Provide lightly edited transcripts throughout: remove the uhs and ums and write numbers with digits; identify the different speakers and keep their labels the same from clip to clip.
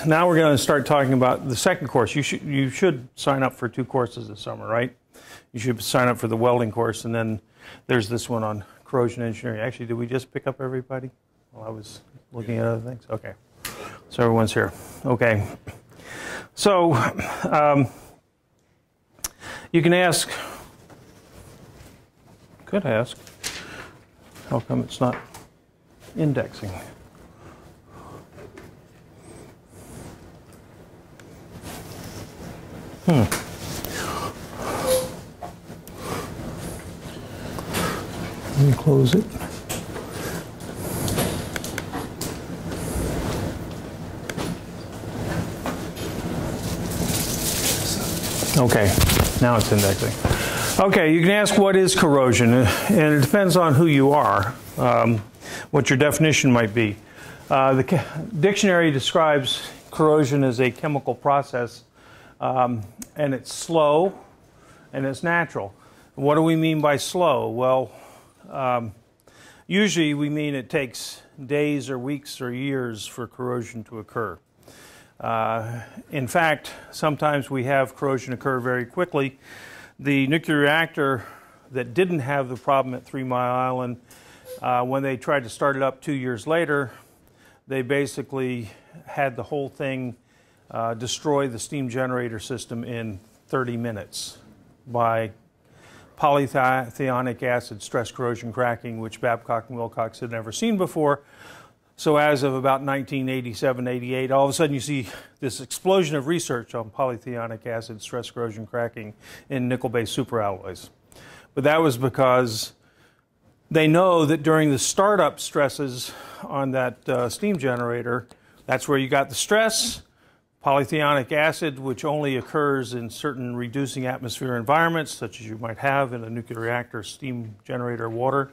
Speaker 1: now we're going to start talking about the second course. You should sign up for 2 courses this summer, right? You should sign up for the welding course, and then there's this one on corrosion engineering. Actually, did we just pick up everybody while I was looking at other things? Okay. So everyone's here. Okay. So you can ask, could ask, how come it's not indexing? Let me close it. Okay, now it's indexing. Okay, you can ask what is corrosion, and it depends on who you are, what your definition might be. The dictionary describes corrosion as a chemical process, and it's slow and it's natural. What do we mean by slow? Well, usually we mean it takes days or weeks or years for corrosion to occur. In fact, sometimes we have corrosion occur very quickly. The nuclear reactor that didn't have the problem at 3 Mile Island, when they tried to start it up 2 years later, they basically had the whole thing destroy the steam generator system in 30 minutes by polythionic acid stress corrosion cracking, which Babcock and Wilcox had never seen before. So as of about 1987-88, all of a sudden you see this explosion of research on polythionic acid stress corrosion cracking in nickel-based superalloys. But that was because they know that during the startup stresses on that steam generator, that's where you got the stress. Polythionic acid, which only occurs in certain reducing atmosphere environments, such as you might have in a nuclear reactor, steam generator, water.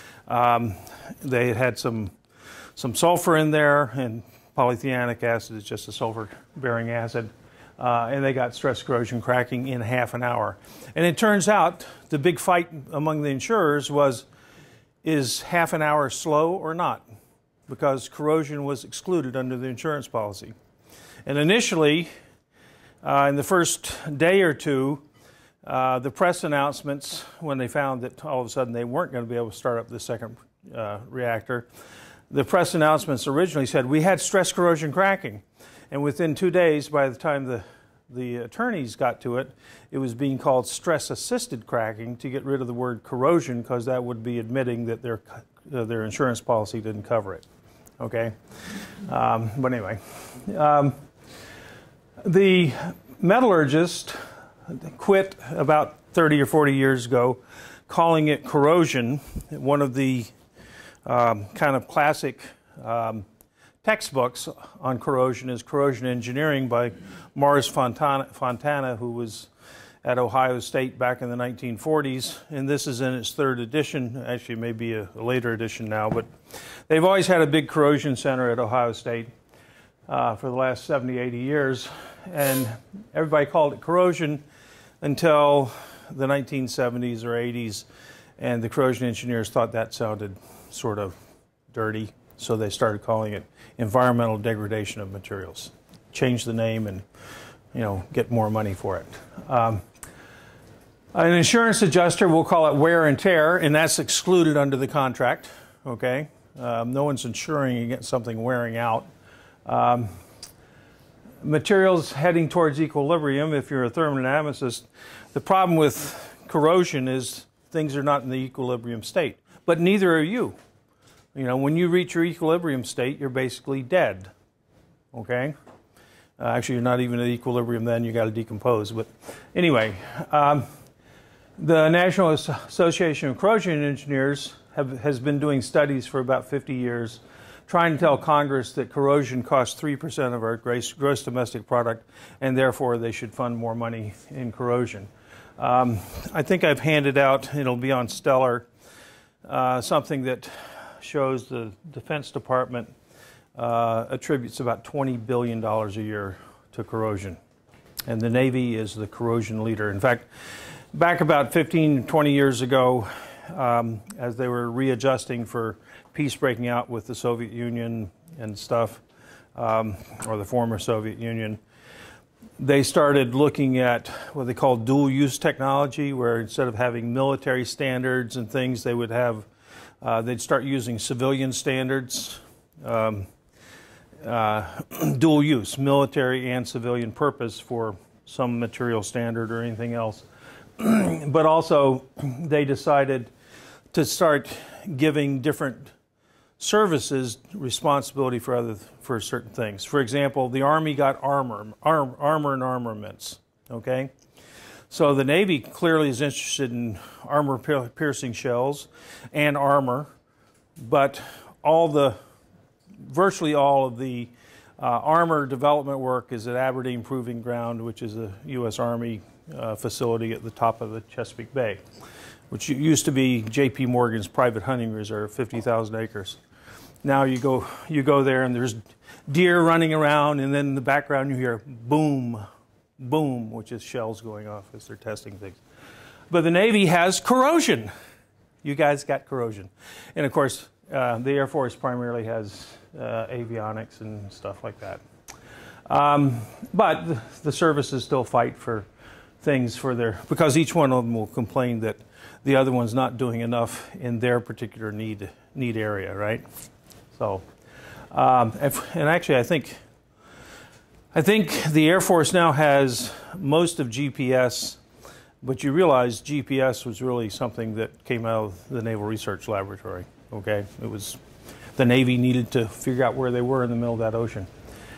Speaker 1: They had some sulfur in there, and polythionic acid is just a sulfur-bearing acid, and they got stress corrosion cracking in half an hour. And it turns out the big fight among the insurers was, is half an hour slow or not? Because corrosion was excluded under the insurance policy. And initially, in the first day or two, the press announcements, when they found that all of a sudden they weren't going to be able to start up the second reactor, the press announcements originally said, we had stress corrosion cracking. And within 2 days, by the time the attorneys got to it, it was being called stress-assisted cracking to get rid of the word corrosion, because that would be admitting that their insurance policy didn't cover it. Okay? But anyway. The metallurgist quit about 30 or 40 years ago, calling it corrosion. One of the kind of classic textbooks on corrosion is Corrosion Engineering by Morris Fontana, who was at Ohio State back in the 1940s, and this is in its 3rd edition. Actually, maybe a later edition now, but they've always had a big corrosion center at Ohio State for the last 70, 80 years, and everybody called it corrosion until the 1970s or 80s, and the corrosion engineers thought that sounded sort of dirty, so they started calling it environmental degradation of materials. Change the name and, you know, get more money for it. An insurance adjuster, we'll call it wear and tear, and that's excluded under the contract, okay? No one's insuring against something wearing out. Materials heading towards equilibrium, if you're a thermodynamicist, the problem with corrosion is things are not in the equilibrium state, but neither are you. You know, when you reach your equilibrium state, you're basically dead, okay? Actually, you're not even at equilibrium then, you got to decompose. But anyway, the National Association of Corrosion Engineers has been doing studies for about 50 years, trying to tell Congress that corrosion costs 3% of our gross domestic product, and therefore they should fund more money in corrosion. I think I've handed out, it'll be on Stellar, something that shows the Defense Department attributes about $20 billion a year to corrosion. And the Navy is the corrosion leader. In fact, back about 15, 20 years ago, as they were readjusting for peace breaking out with the Soviet Union and stuff, or the former Soviet Union, they started looking at what they call dual-use technology, where instead of having military standards and things, they would have, they'd start using civilian standards, dual use, military and civilian purpose for some material standard or anything else. But also, they decided to start giving different services responsibility for certain things. For example, the Army got armor and armaments, okay? So the Navy clearly is interested in armor-piercing shells and armor, but virtually all of the armor development work is at Aberdeen Proving Ground, which is a U.S. Army facility at the top of the Chesapeake Bay, which used to be J.P. Morgan's private hunting reserve, 50,000 acres. Now you go there and there's deer running around, and then in the background you hear boom, boom, which is shells going off as they're testing things. But the Navy has corrosion. You guys got corrosion. And of course, the Air Force primarily has avionics and stuff like that. But the services still fight for things because each one of them will complain that the other one's not doing enough in their particular need area, right? So, and actually, I think the Air Force now has most of GPS, but you realize GPS was really something that came out of the Naval Research Laboratory. Okay, it was the Navy needed to figure out where they were in the middle of that ocean,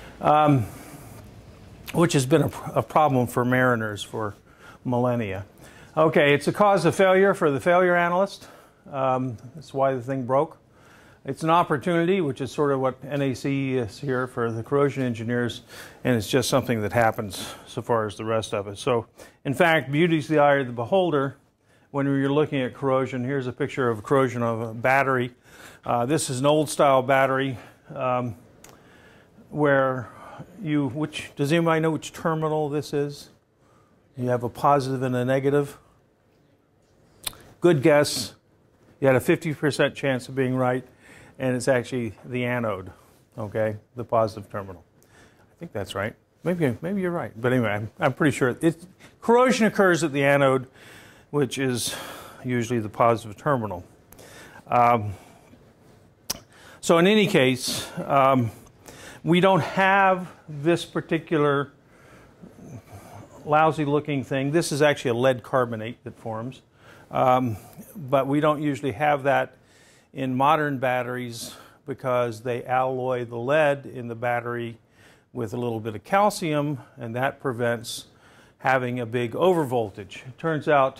Speaker 1: which has been a problem for mariners for millennia. Okay, it's a cause of failure for the failure analyst. That's why the thing broke. It's an opportunity, which is sort of what NAC is here for the corrosion engineers, and it's just something that happens so far as the rest of it. So, in fact, beauty's the eye of the beholder. When you're looking at corrosion, here's a picture of corrosion of a battery. This is an old-style battery where does anybody know which terminal this is? You have a positive and a negative. Good guess. You had a 50% chance of being right, and it's actually the anode, okay, the positive terminal. I think that's right. Maybe you're right. But anyway, I'm pretty sure. Corrosion occurs at the anode, which is usually the positive terminal. So in any case, we don't have this particular lousy-looking thing. This is actually a lead carbonate that forms. But we don't usually have that in modern batteries because they alloy the lead in the battery with a little bit of calcium, and that prevents having a big overvoltage. It turns out,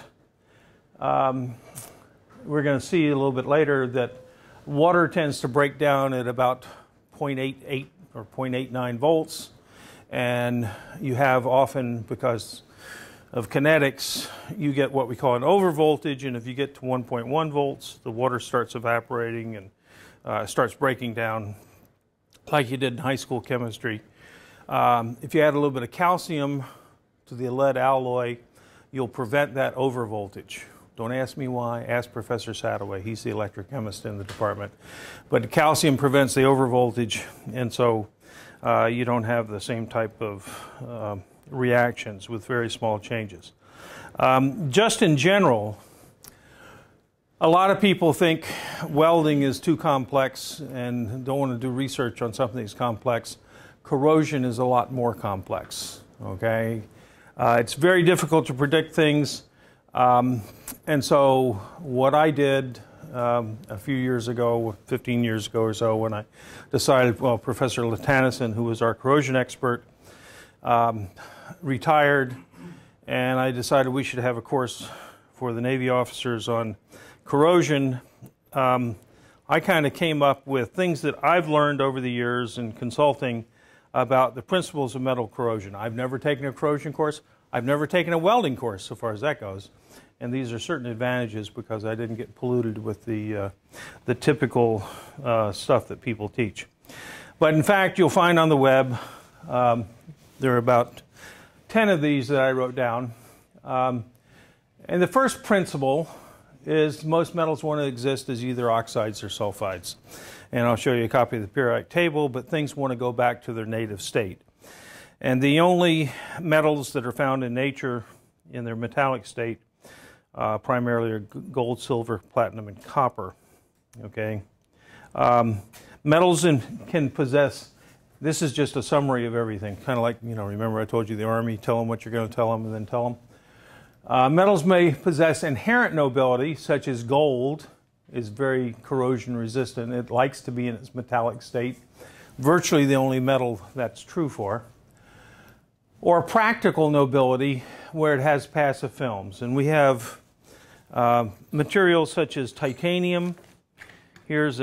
Speaker 1: we're going to see a little bit later that water tends to break down at about 0.88 or 0.89 volts, and you have often, because of kinetics, you get what we call an overvoltage, and if you get to 1.1 volts, the water starts evaporating and starts breaking down like you did in high school chemistry. If you add a little bit of calcium to the lead alloy, you'll prevent that overvoltage. Don't ask me why, ask Professor Sadoway. He's the electrochemist in the department. But calcium prevents the overvoltage, and so you don't have the same type of reactions with very small changes. Just in general, a lot of people think welding is too complex and don't want to do research on something that's complex. Corrosion is a lot more complex, okay? It's very difficult to predict things, and so what I did a few years ago, 15 years ago or so, when I decided, well, Professor Latanison, who was our corrosion expert, retired, and I decided we should have a course for the Navy officers on corrosion. I kind of came up with things that I've learned over the years in consulting about the principles of metal corrosion. I've never taken a corrosion course. I've never taken a welding course, so far as that goes. And these are certain advantages because I didn't get polluted with the typical stuff that people teach. But in fact, you'll find on the web, there are about 10 of these that I wrote down. And the first principle is most metals want to exist as either oxides or sulfides. And I'll show you a copy of the periodic table, but things want to go back to their native state. And the only metals that are found in nature in their metallic state primarily are gold, silver, platinum, and copper. Okay, metals can possess. This is just a summary of everything, kind of like, you know, remember I told you the Army, tell them what you're going to tell them and then tell them. Metals may possess inherent nobility, such as gold is very corrosion resistant. It likes to be in its metallic state, virtually the only metal that's true for. Or practical nobility, where it has passive films. And we have materials such as titanium. Here's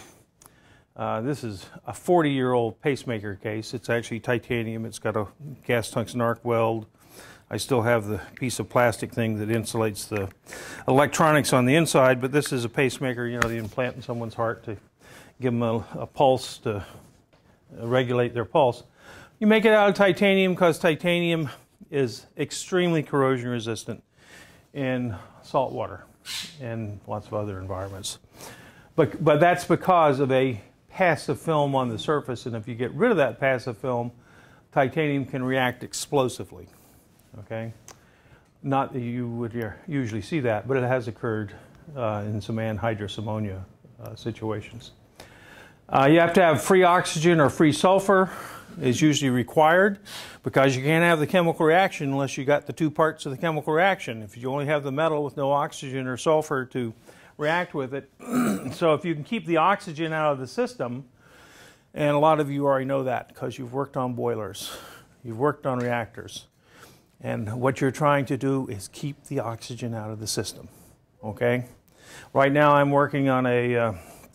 Speaker 1: this is a 40-year-old pacemaker case. It's actually titanium. It's got a gas tungsten arc weld. I still have the piece of plastic thing that insulates the electronics on the inside, but this is a pacemaker, you know, the implant in someone's heart to give them a pulse to regulate their pulse. You make it out of titanium because titanium is extremely corrosion resistant in salt water and lots of other environments. But that's because of a passive film on the surface, and if you get rid of that passive film, titanium can react explosively. Okay? Not that you would usually see that, but it has occurred in some anhydrous ammonia situations. You have to have free oxygen or free sulfur is usually required, because you can't have the chemical reaction unless you got the two parts of the chemical reaction. If you only have the metal with no oxygen or sulfur to react with it. So if you can keep the oxygen out of the system, and a lot of you already know that because you've worked on boilers, you've worked on reactors, and what you're trying to do is keep the oxygen out of the system. Okay? Right now I'm working on a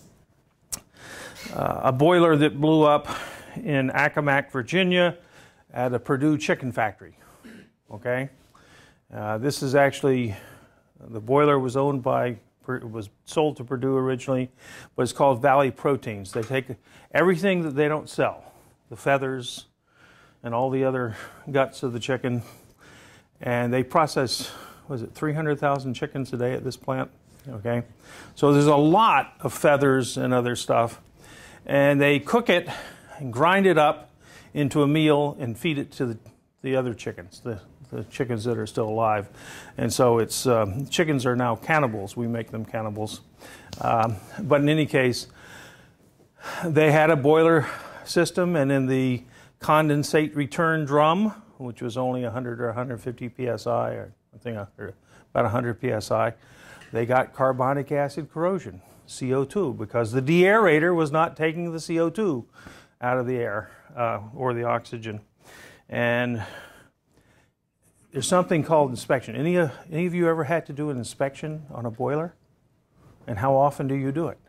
Speaker 1: boiler that blew up in Accomack, Virginia at a Purdue chicken factory. Okay? This is actually, the boiler was owned by, was sold to Purdue originally, but it's called Valley Proteins. They take everything that they don't sell, the feathers and all the other guts of the chicken, and they process, was it 300,000 chickens a day at this plant? Okay? So there's a lot of feathers and other stuff, and they cook it and grind it up into a meal and feed it to the other chickens, the chickens that are still alive. And so it's chickens are now cannibals. We make them cannibals. But in any case, they had a boiler system, and in the condensate return drum, which was only 100 or 150 psi, or I think about 100 psi, they got carbonic acid corrosion, CO2, because the deaerator was not taking the CO2 out of the air or the oxygen. And there's something called inspection. Any of you ever had to do an inspection on a boiler? And how often do you do it?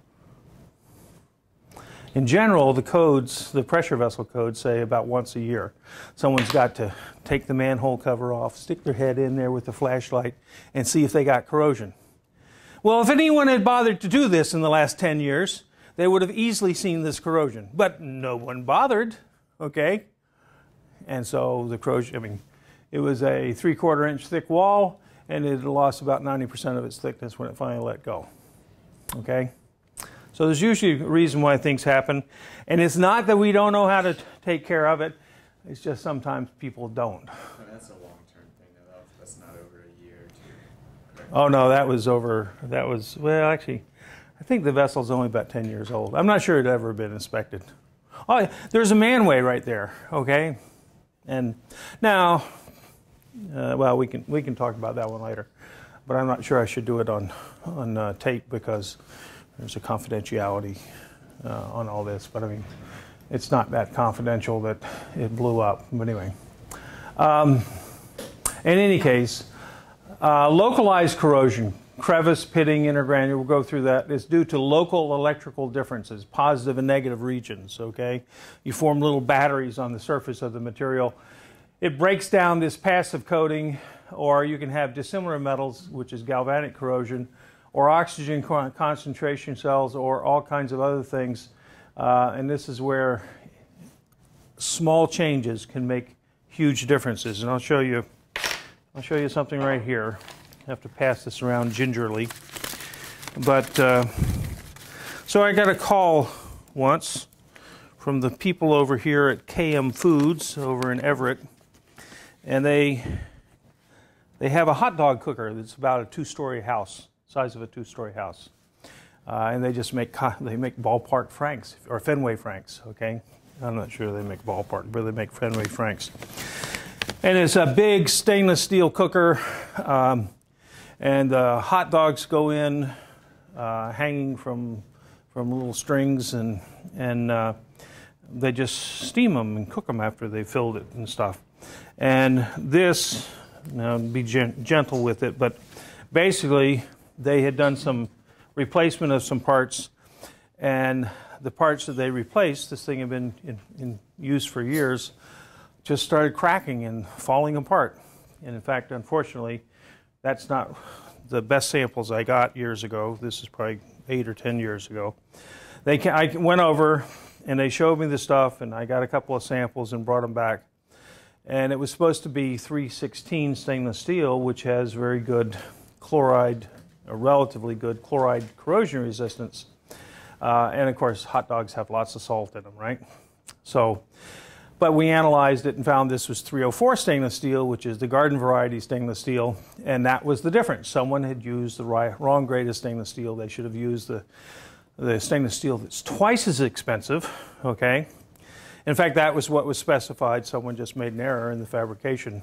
Speaker 1: In general, the codes, the pressure vessel codes, say about once a year. Someone's got to take the manhole cover off, stick their head in there with a flashlight, and see if they got corrosion. Well, if anyone had bothered to do this in the last 10 years, they would have easily seen this corrosion. But no one bothered, okay? And so the corrosion, I mean, it was a 3/4 inch thick wall, and it had lost about 90% of its thickness when it finally let go, okay? So there's usually a reason why things happen. And it's not that we don't know how to take care of it. It's just sometimes people don't.
Speaker 2: That's a long-term thing, though. That's not over a year or two. Correct?
Speaker 1: Oh, no, that was, well, actually, I think the vessel's only about 10 years old. I'm not sure it had ever been inspected. Oh, there's a manway right there, okay? And now, well, we can talk about that one later. But I'm not sure I should do it on tape, because there's a confidentiality on all this, but I mean, it's not that confidential that it blew up. But anyway, in any case, localized corrosion, crevice, pitting, intergranular, we'll go through that. It's due to local electrical differences, positive and negative regions, okay? You form little batteries on the surface of the material. It breaks down this passive coating, or you can have dissimilar metals, which is galvanic corrosion, or oxygen concentration cells, or all kinds of other things. And this is where small changes can make huge differences. And I'll show you something right here. have to pass this around gingerly. But, so I got a call once from the people over here at KM Foods over in Everett, and they have a hot dog cooker that's about a two-story house, size of a two-story house. And they just make ballpark franks, or Fenway franks, okay? I'm not sure they make ballpark, but they make Fenway franks. And it's a big stainless steel cooker, and the hot dogs go in hanging from little strings, and they just steam them and cook them after they filled it and stuff. And this, now be gentle with it, but basically they had done some replacement of some parts, and the parts that they replaced, this thing had been in use for years, just started cracking and falling apart. And in fact, unfortunately, that's not the best samples I got years ago. This is probably 8 or 10 years ago. I went over and they showed me the stuff, and I got a couple of samples and brought them back. And it was supposed to be 316 stainless steel, which has very good chloride, a relatively good chloride corrosion resistance. And of course, hot dogs have lots of salt in them, right? So, but we analyzed it and found this was 304 stainless steel, which is the garden variety stainless steel, and that was the difference. Someone had used the wrong grade of stainless steel. They should have used the stainless steel that's twice as expensive, okay? In fact, that was what was specified. Someone just made an error in the fabrication.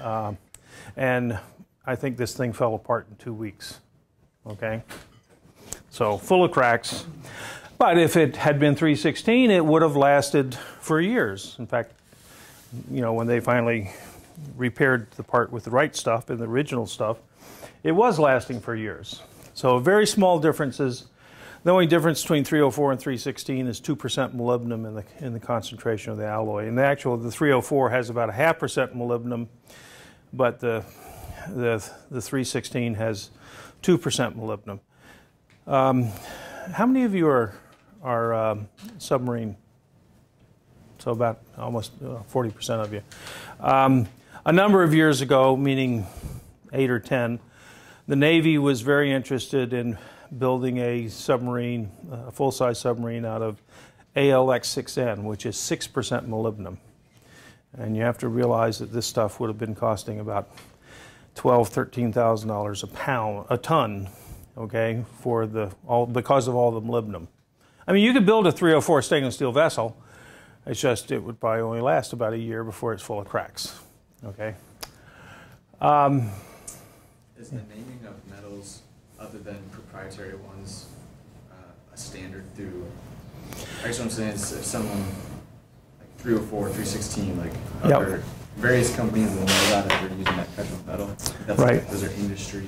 Speaker 1: And I think this thing fell apart in 2 weeks, okay? So full of cracks. But if it had been 316, it would have lasted for years. In fact, you know, when they finally repaired the part with the right stuff and the original stuff, it was lasting for years. So very small differences. The only difference between 304 and 316 is 2% molybdenum in the concentration of the alloy. And the 304 has about 0.5% molybdenum, but the 316 has 2% molybdenum. How many of you are submarine? So about almost 40% of you. A number of years ago, meaning 8 or 10, the Navy was very interested in building a submarine, a full-size submarine out of ALX6N, which is 6% molybdenum. And you have to realize that this stuff would have been costing about $12,000, $13,000 a ton, okay, because of all the molybdenum. I mean, you could build a 304 stainless steel vessel. It's just it would probably only last about a year before it's full of cracks, okay?
Speaker 2: Is the naming of metals, other than proprietary ones, a standard through? I guess what I'm saying is, if someone like 304, 316, like other various companies will know that if they're using that type of metal. That's
Speaker 1: right.
Speaker 2: Like, those are industry.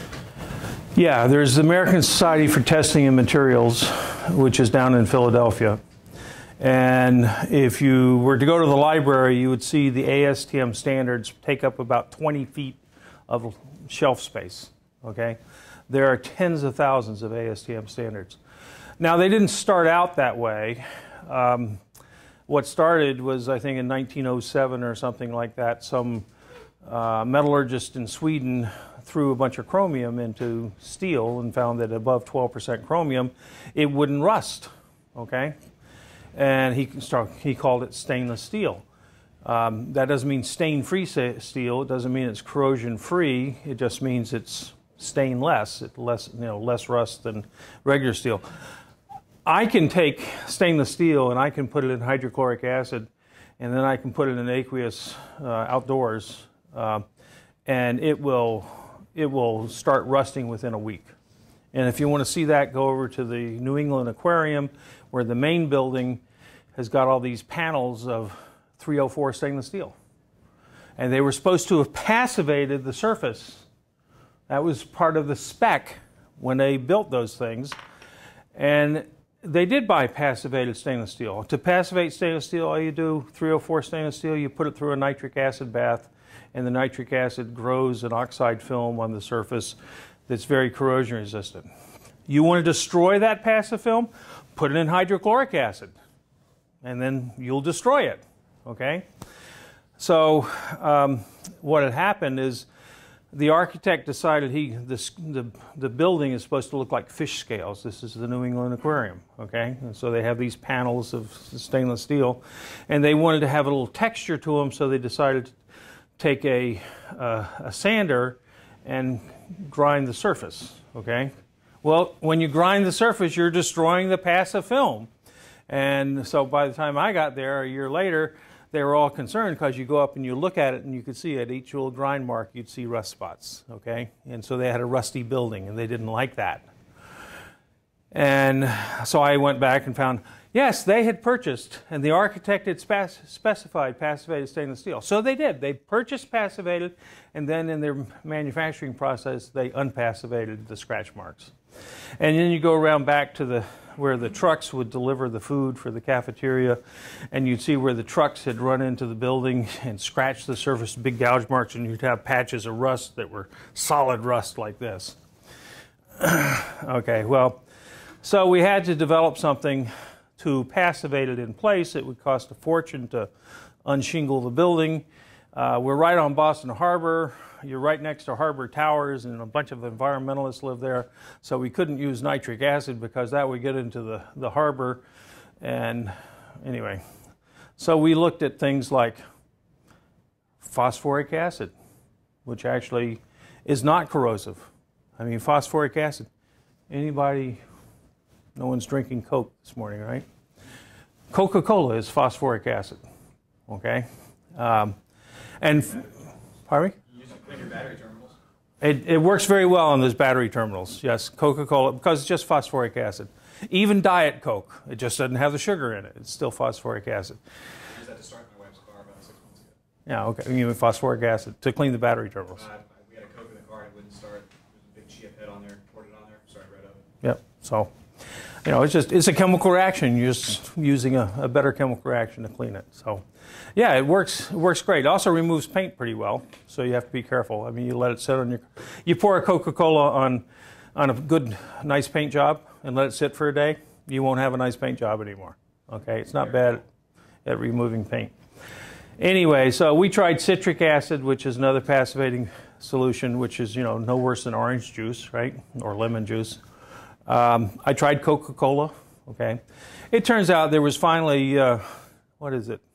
Speaker 1: Yeah, there's the American Society for Testing and Materials, which is down in Philadelphia. And if you were to go to the library, you would see the ASTM standards take up about 20 feet of shelf space, okay? There are tens of thousands of ASTM standards. Now, they didn't start out that way. What started was, I think, in 1907 or something like that, some metallurgist in Sweden threw a bunch of chromium into steel and found that above 12% chromium, it wouldn't rust, okay? And he called it stainless steel. That doesn't mean stain-free steel. It doesn't mean it's corrosion-free. It just means it's stainless. It's less rust than regular steel. I can take stainless steel and I can put it in hydrochloric acid, and then I can put it in aqueous outdoors, and it will start rusting within a week. And if you want to see that, go over to the New England Aquarium, where the main building has got all these panels of 304 stainless steel. And they were supposed to have passivated the surface. That was part of the spec when they built those things. And they did buy passivated stainless steel. To passivate stainless steel, all you do, 304 stainless steel, you put it through a nitric acid bath, and the nitric acid grows an oxide film on the surface that's very corrosion resistant. You want to destroy that passive film? Put it in hydrochloric acid, and then you'll destroy it, okay? So what had happened is the architect decided the building is supposed to look like fish scales. This is the New England Aquarium, okay? And so they have these panels of stainless steel, and they wanted to have a little texture to them, so they decided to take a sander and grind the surface, okay? Well, when you grind the surface, you're destroying the passive film. And so by the time I got there, a year later, they were all concerned because you go up and you look at it and you could see at each little grind mark, you'd see rust spots, okay? And so they had a rusty building and they didn't like that. And so I went back and found, yes, they had purchased, and the architect had specified passivated stainless steel. So they did. They purchased passivated, and then in their manufacturing process, they unpassivated the scratch marks. And then you go around back to where the trucks would deliver the food for the cafeteria, and you'd see where the trucks had run into the building and scratched the surface, big gouge marks, and you'd have patches of rust that were solid rust like this. Okay, well, so we had to develop something to passivate it in place. It would cost a fortune to unshingle the building. We're right on Boston Harbor. You're right next to Harbor Towers, and a bunch of environmentalists live there. So we couldn't use nitric acid because that would get into the harbor. And anyway, so we looked at things like phosphoric acid, which actually is not corrosive. I mean, phosphoric acid. Anybody, no one's drinking Coke this morning, right? Coca-Cola is phosphoric acid, okay? Pardon me?
Speaker 2: Your battery terminals.
Speaker 1: It works very well on those battery terminals, yes. Coca-Cola, because it's just phosphoric acid. Even Diet Coke, it just doesn't have the sugar in it. It's still phosphoric acid.
Speaker 2: I used that to start my wife's car about 6 months ago.
Speaker 1: Yeah, okay. You mean phosphoric acid to clean the battery terminals.
Speaker 2: We had a Coke in the car and it wouldn't start. There was a big chip head on there, poured it on there, started right up.
Speaker 1: Yep, so, you know, it's a chemical reaction. You're just using a better chemical reaction to clean it, so. Yeah, it works great. It also removes paint pretty well, so you have to be careful. I mean, you let it sit on you pour a Coca-Cola on a good, nice paint job and let it sit for a day, you won't have a nice paint job anymore, okay? It's not bad at removing paint. Anyway, so we tried citric acid, which is another passivating solution, which is, you know, no worse than orange juice, right, or lemon juice. I tried Coca-Cola, okay? It turns out there was finally, what is it?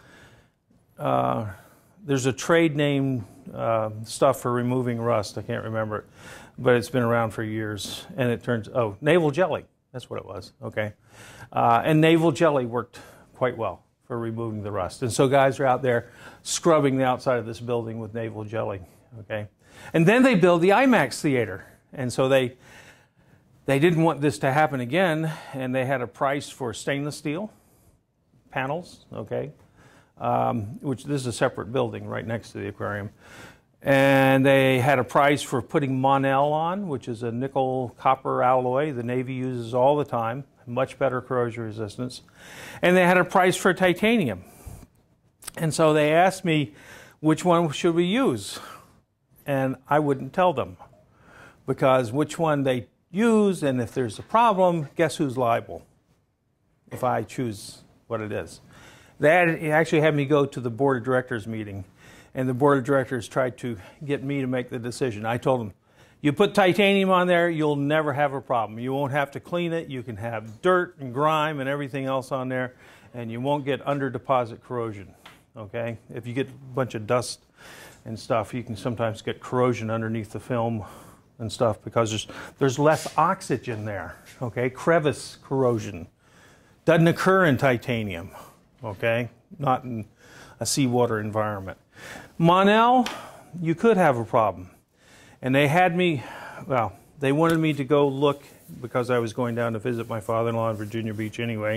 Speaker 1: There's a trade name stuff for removing rust. I can't remember it, but it's been around for years. And it turns, navel jelly. That's what it was, okay. And navel jelly worked quite well for removing the rust. And so guys are out there scrubbing the outside of this building with navel jelly, okay. And then they build the IMAX theater. And so they didn't want this to happen again, and they had a price for stainless steel panels, okay. Which this is a separate building right next to the aquarium. And they had a price for putting Monel on, which is a nickel copper alloy the Navy uses all the time, much better corrosion resistance. And they had a price for titanium. And so they asked me, which one should we use? And I wouldn't tell them, because which one they use, and if there's a problem, guess who's liable if I choose what it is. They actually had me go to the board of directors meeting, and the board of directors tried to get me to make the decision. I told them, you put titanium on there, you'll never have a problem. You won't have to clean it. You can have dirt and grime and everything else on there, and you won't get under deposit corrosion, okay? If you get a bunch of dust and stuff, you can sometimes get corrosion underneath the film and stuff because there's less oxygen there, okay? Crevice corrosion doesn't occur in titanium. Okay, not in a seawater environment. Monel, you could have a problem. And they had me, well, they wanted me to go look, because I was going down to visit my father-in-law in Virginia Beach anyway.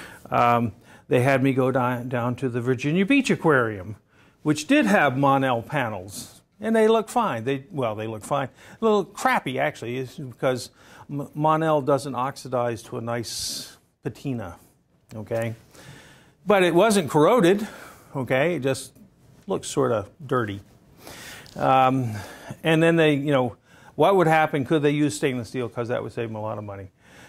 Speaker 1: They had me go down to the Virginia Beach Aquarium, which did have Monel panels. And they look fine. They look fine. A little crappy, actually, because Monel doesn't oxidize to a nice patina, okay? But it wasn't corroded, okay? It just looks sort of dirty. And then they, you know, what would happen? Could they use stainless steel? Because that would save them a lot of money.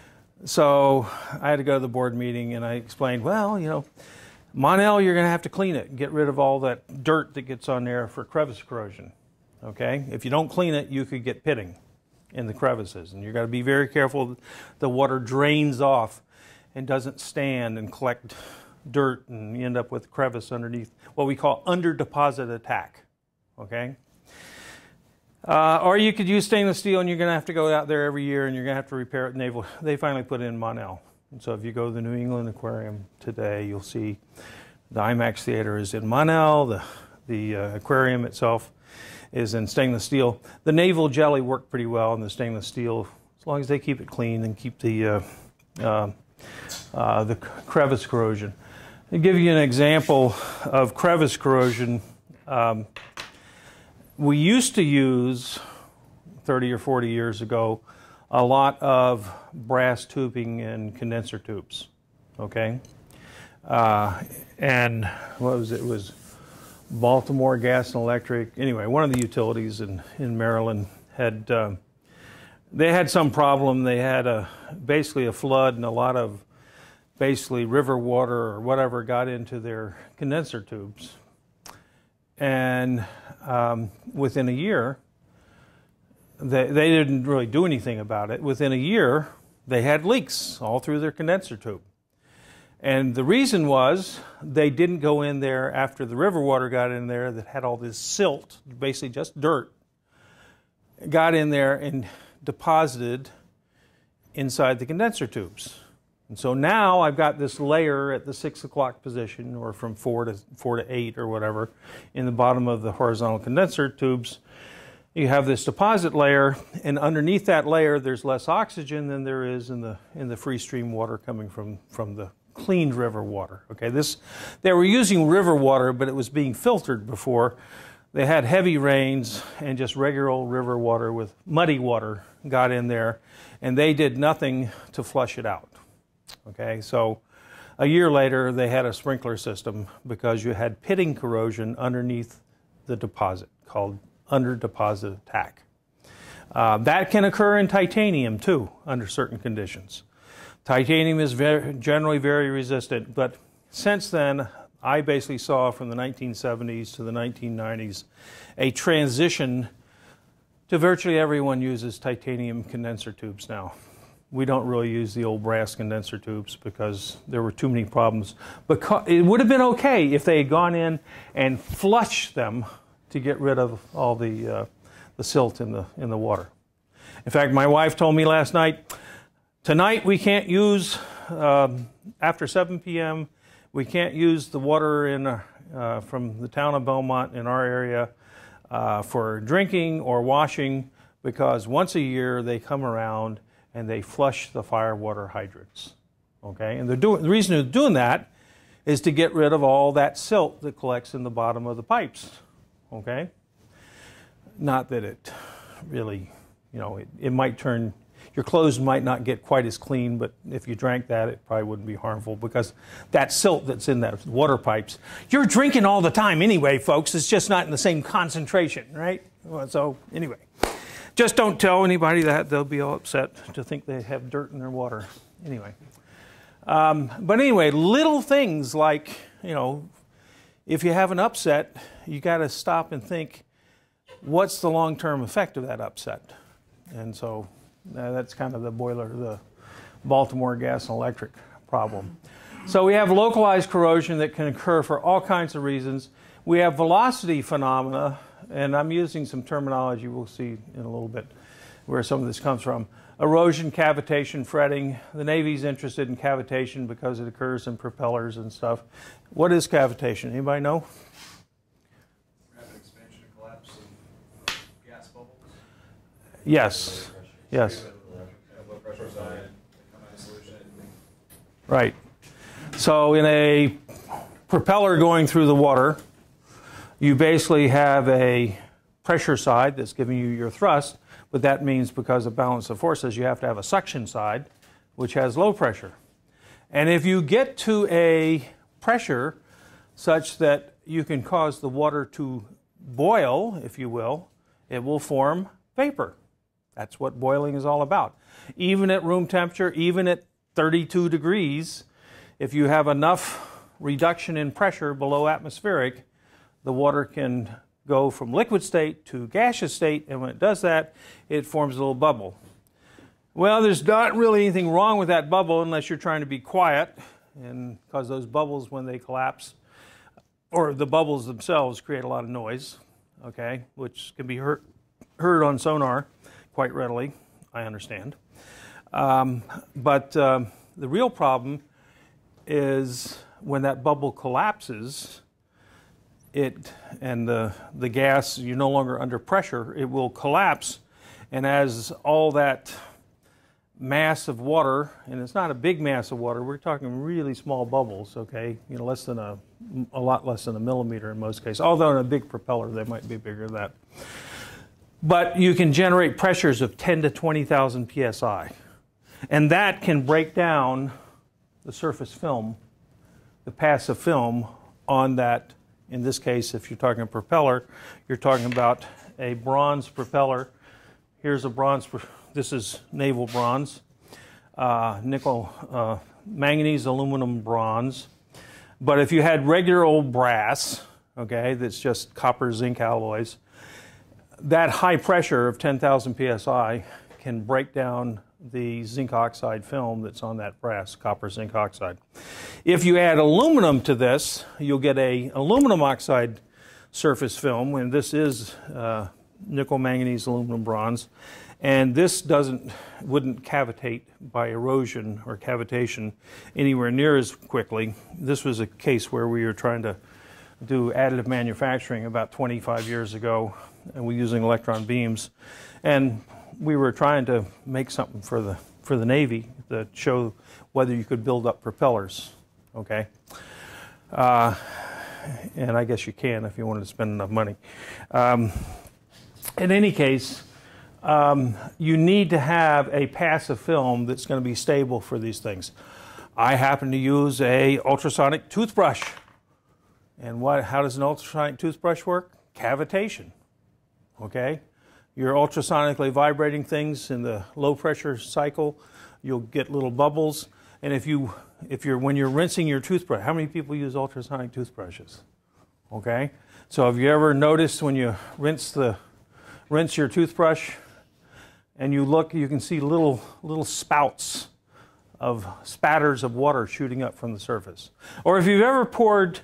Speaker 1: So I had to go to the board meeting, and I explained, well, you know, Monel, you're going to have to clean it and get rid of all that dirt that gets on there for crevice corrosion, Okay? If you don't clean it, you could get pitting in the crevices. And you've got to be very careful the water drains off and doesn't stand and collect dirt, and you end up with crevice underneath, what we call under deposit attack. Okay? Or you could use stainless steel, and you're going to have to go out there every year and you're going to have to repair it. Naval, they finally put in Monel. And so if you go to the New England Aquarium today, you'll see the IMAX theater is in Monel, the aquarium itself is in stainless steel. The naval jelly worked pretty well in the stainless steel, as long as they keep it clean and keep the crevice corrosion. To give you an example of crevice corrosion, we used to use, 30 or 40 years ago, a lot of brass tubing and condenser tubes, okay? And what was it? It was Baltimore Gas and Electric. Anyway, one of the utilities in Maryland had, they had some problem. They had basically a flood, and a lot of basically river water or whatever got into their condenser tubes. And within a year, they didn't really do anything about it. Within a year, they had leaks all through their condenser tube. And the reason was they didn't go in there after the river water got in there that had all this silt, basically just dirt, got in there and deposited inside the condenser tubes. And so now I've got this layer at the 6 o'clock position, or from 4 to 8 or whatever, in the bottom of the horizontal condenser tubes. You have this deposit layer, and underneath that layer there's less oxygen than there is in the free stream water coming from the cleaned river water. Okay, they were using river water, but it was being filtered before. They had heavy rains, and just regular old river water with muddy water got in there, and they did nothing to flush it out. Okay, so a year later they had a sprinkler system because you had pitting corrosion underneath the deposit, called under deposit attack. That can occur in titanium too, under certain conditions. Titanium is generally very resistant, but since then I basically saw from the 1970s to the 1990s a transition to virtually everyone uses titanium condenser tubes now. We don't really use the old brass condenser tubes because there were too many problems. But it would have been okay if they had gone in and flushed them to get rid of all the silt in the water. In fact, my wife told me last night, tonight we can't use, after 7 p.m., we can't use the water from the town of Belmont in our area for drinking or washing, because once a year they come around and they flush the firewater hydrants. Okay, and the reason they're doing that is to get rid of all that silt that collects in the bottom of the pipes. Okay, not that it really, it might turn, your clothes might not get quite as clean, but if you drank that, it probably wouldn't be harmful, because that silt that's in that water pipes, you're drinking all the time anyway, folks. It's just not in the same concentration, right? So anyway, just don't tell anybody that. They'll be all upset to think they have dirt in their water. Anyway. But anyway, little things like, if you have an upset, you got to stop and think, what's the long-term effect of that upset? And so that's kind of the Baltimore Gas and Electric problem. So we have localized corrosion that can occur for all kinds of reasons. We have velocity phenomena, and I'm using some terminology we'll see in a little bit where some of this comes from. Erosion, cavitation, fretting. The Navy's interested in cavitation because it occurs in propellers and stuff. What is cavitation? Anybody know?
Speaker 2: Rapid expansion and collapse of gas bubbles.
Speaker 1: Yes. Yes.
Speaker 2: Low pressure side, come out of solution.
Speaker 1: Right. So in a propeller going through the water, you basically have a pressure side that's giving you your thrust, but that means because of balance of forces, you have to have a suction side, which has low pressure. And if you get to a pressure such that you can cause the water to boil, if you will, it will form vapor. That's what boiling is all about. Even at room temperature, even at 32 degrees, if you have enough reduction in pressure below atmospheric, the water can go from liquid state to gaseous state, and when it does that, it forms a little bubble. Well, there's not really anything wrong with that bubble unless you're trying to be quiet, and because those bubbles, when they collapse, or the bubbles themselves create a lot of noise, okay, which can be heard on sonar quite readily, I understand. But the real problem is when that bubble collapses, and the gas, you're no longer under pressure, it will collapse, and as all that mass of water, and it's not a big mass of water, we're talking really small bubbles, okay, you know, less than a lot less than a millimeter in most cases, although in a big propeller they might be bigger than that. But you can generate pressures of 10 to 20,000 psi, and that can break down the surface film, the passive film on that. In this case, if you're talking a propeller, you're talking about a bronze propeller. Here's a bronze, this is naval bronze, nickel, manganese, aluminum, bronze. But if you had regular old brass, okay, that's just copper zinc alloys, that high pressure of 10,000 psi can break down the zinc oxide film that's on that brass, copper zinc oxide. If you add aluminum to this, you'll get a aluminum oxide surface film, and this is nickel, manganese, aluminum, bronze, and this wouldn't cavitate by erosion or cavitation anywhere near as quickly. This was a case where we were trying to do additive manufacturing about 25 years ago, and we're using electron beams, and we were trying to make something for the Navy that show whether you could build up propellers, okay? And I guess you can if you wanted to spend enough money. In any case, you need to have a passive film that's going to be stable for these things. I happen to use a ultrasonic toothbrush. And how does an ultrasonic toothbrush work? Cavitation, okay? You're ultrasonically vibrating things in the low pressure cycle, you'll get little bubbles. And when you're rinsing your toothbrush, how many people use ultrasonic toothbrushes? Okay? So have you ever noticed when you rinse your toothbrush and you look, you can see little spouts of spatters of water shooting up from the surface. Or if you've ever poured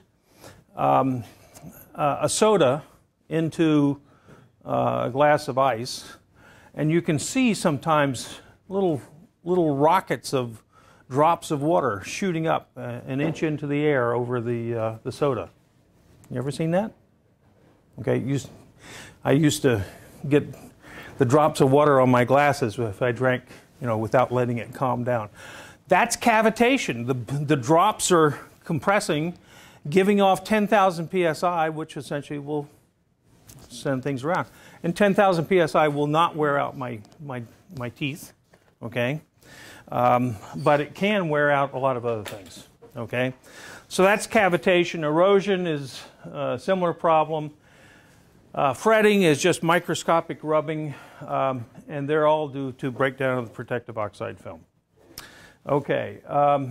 Speaker 1: a soda into a glass of ice, and you can see sometimes little rockets of drops of water shooting up an inch into the air over the soda. You ever seen that? Okay, I used to get the drops of water on my glasses if I drank, you know, without letting it calm down. That's cavitation. The drops are compressing, giving off 10,000 psi, which essentially will send things around. And 10,000 psi will not wear out my teeth, okay? But it can wear out a lot of other things, okay? So that's cavitation. Erosion is a similar problem. Fretting is just microscopic rubbing, and they're all due to breakdown of the protective oxide film. Okay.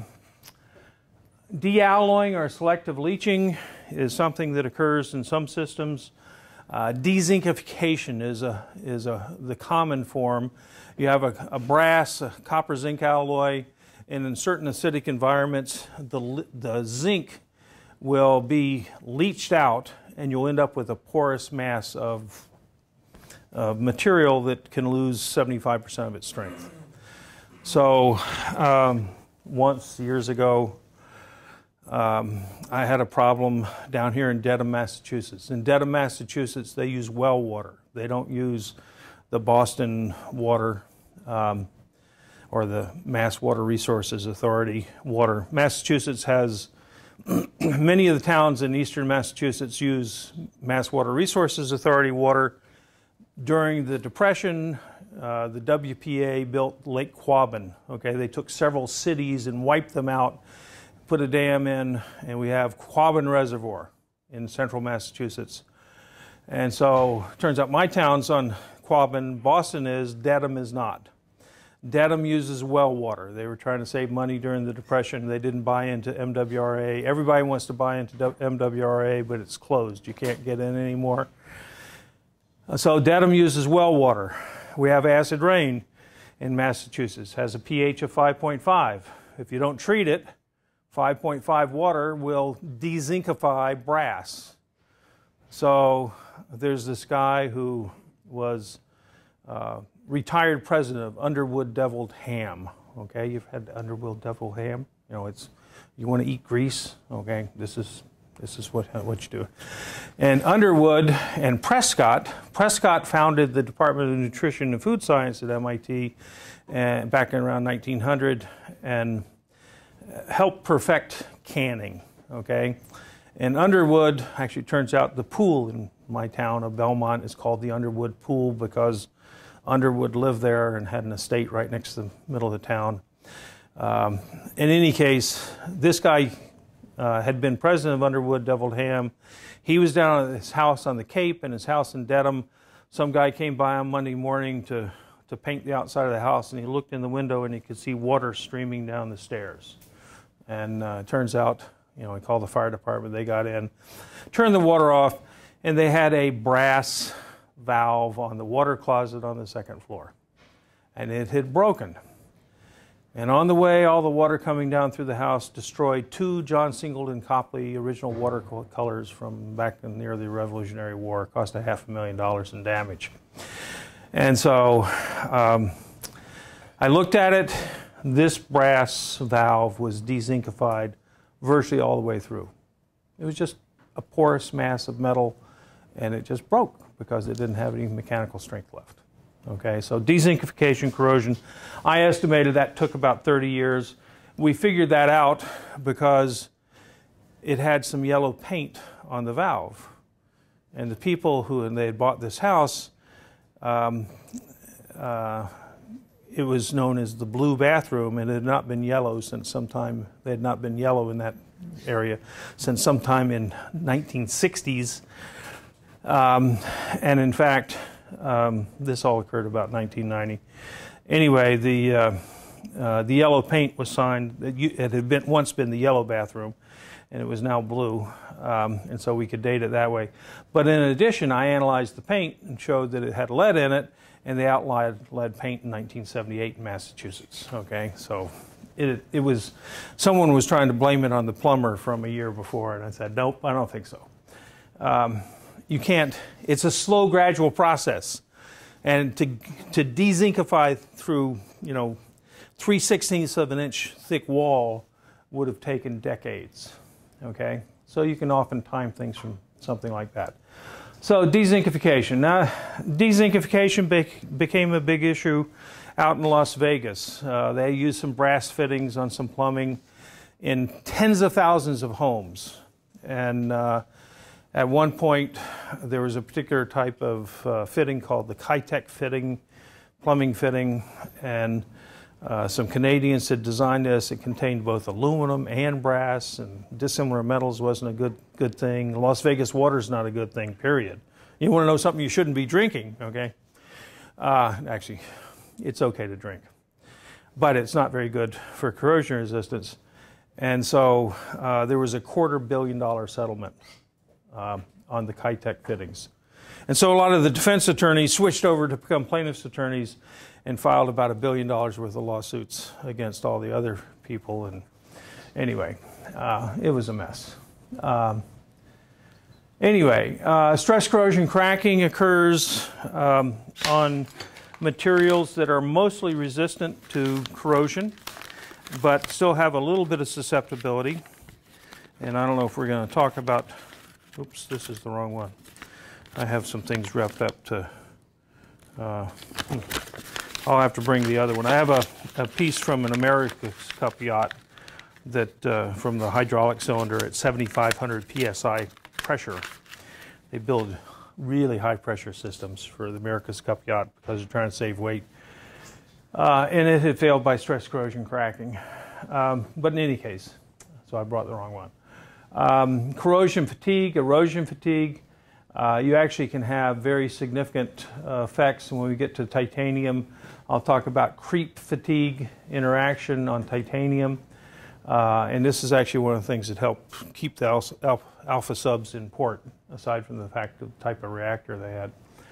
Speaker 1: Dealloying or selective leaching is something that occurs in some systems. Dezinkification is the common form. You have a brass, a copper zinc alloy, and in certain acidic environments, the zinc will be leached out, and you'll end up with a porous mass of material that can lose 75% of its strength. So once, years ago, I had a problem down here in Dedham, Massachusetts. In Dedham, Massachusetts, they use well water. They don't use the Boston water or the Mass Water Resources Authority water. Massachusetts has, many of the towns in eastern Massachusetts use Mass Water Resources Authority water. During the Depression, the WPA built Lake Quabbin. Okay, they took several cities and wiped them out, put a dam in, and we have Quabbin Reservoir in central Massachusetts. And so it turns out my town's on Quabbin, Boston is, Dedham is not. Dedham uses well water. They were trying to save money during the Depression. They didn't buy into MWRA. Everybody wants to buy into MWRA, but it's closed. You can't get in anymore. So Dedham uses well water. We have acid rain in Massachusetts. Has a pH of 5.5. If you don't treat it, 5.5 water will dezincify brass. So there's this guy who was retired president of Underwood Deviled Ham. Okay, you've had Underwood Deviled Ham. You know, it's, you want to eat grease. Okay, this is what you do. And Underwood and Prescott founded the Department of Nutrition and Food Science at MIT back in around 1900 and helped perfect canning. Okay, and Underwood, actually turns out the pool in my town of Belmont is called the Underwood Pool because Underwood lived there and had an estate right next to the middle of the town. In any case, this guy had been president of Underwood Deviled Ham. He was down at his house on the Cape and his house in Dedham. Some guy came by on Monday morning to paint the outside of the house, and he looked in the window and he could see water streaming down the stairs. And it turns out, you know, he called the fire department. They got in, turned the water off, and they had a brass valve on the water closet on the second floor. And it had broken. And on the way, all the water coming down through the house destroyed 2 John Singleton Copley original watercolors from back in near the Revolutionary War. It cost $500,000 in damage. And so I looked at it. This brass valve was dezinkified virtually all the way through. It was just a porous mass of metal, and it just broke because it didn't have any mechanical strength left. Okay, so dezinkification, corrosion, I estimated that took about 30 years. We figured that out because it had some yellow paint on the valve. And the people who, and they had bought this house, it was known as the blue bathroom, and it had not been yellow since sometime, they had not been yellow in that area since sometime in 1960s. And in fact, this all occurred about 1990. Anyway, the yellow paint was signed. It had once been the yellow bathroom, and it was now blue, and so we could date it that way. But in addition, I analyzed the paint and showed that it had lead in it, and they outlawed lead paint in 1978 in Massachusetts. Okay, so it was, someone was trying to blame it on the plumber from a year before, and I said, nope, I don't think so. You can't, it's a slow, gradual process. And to dezinkify through, you know, 3/16 of an inch thick wall would have taken decades, okay? So you can often time things from something like that. So dezinkification. Now, dezinkification became a big issue out in Las Vegas. They used some brass fittings on some plumbing in tens of thousands of homes. And at one point, there was a particular type of fitting called the Kitech fitting, plumbing fitting, and some Canadians had designed this. It contained both aluminum and brass, and dissimilar metals wasn't a good thing. Las Vegas water is not a good thing, period. You want to know something you shouldn't be drinking, okay? Actually, it's okay to drink, but it's not very good for corrosion resistance. And so there was a $250 million settlement on the Kitech fittings. And so a lot of the defense attorneys switched over to become plaintiffs' attorneys and filed about $1 billion worth of lawsuits against all the other people. And anyway, it was a mess. Stress corrosion cracking occurs on materials that are mostly resistant to corrosion, but still have a little bit of susceptibility. And I don't know if we're going to talk about, oops, this is the wrong one. I have some things wrapped up to, I'll have to bring the other one. I have a piece from an America's Cup yacht that from the hydraulic cylinder at 7,500 PSI pressure. They build really high pressure systems for the America's Cup yacht because they're trying to save weight. And it had failed by stress corrosion cracking. But in any case, so I brought the wrong one. Corrosion fatigue, erosion fatigue. You actually can have very significant effects. And when we get to titanium, I'll talk about creep fatigue interaction on titanium. And this is actually one of the things that help keep the alpha subs in port, aside from the fact of the type of reactor they had.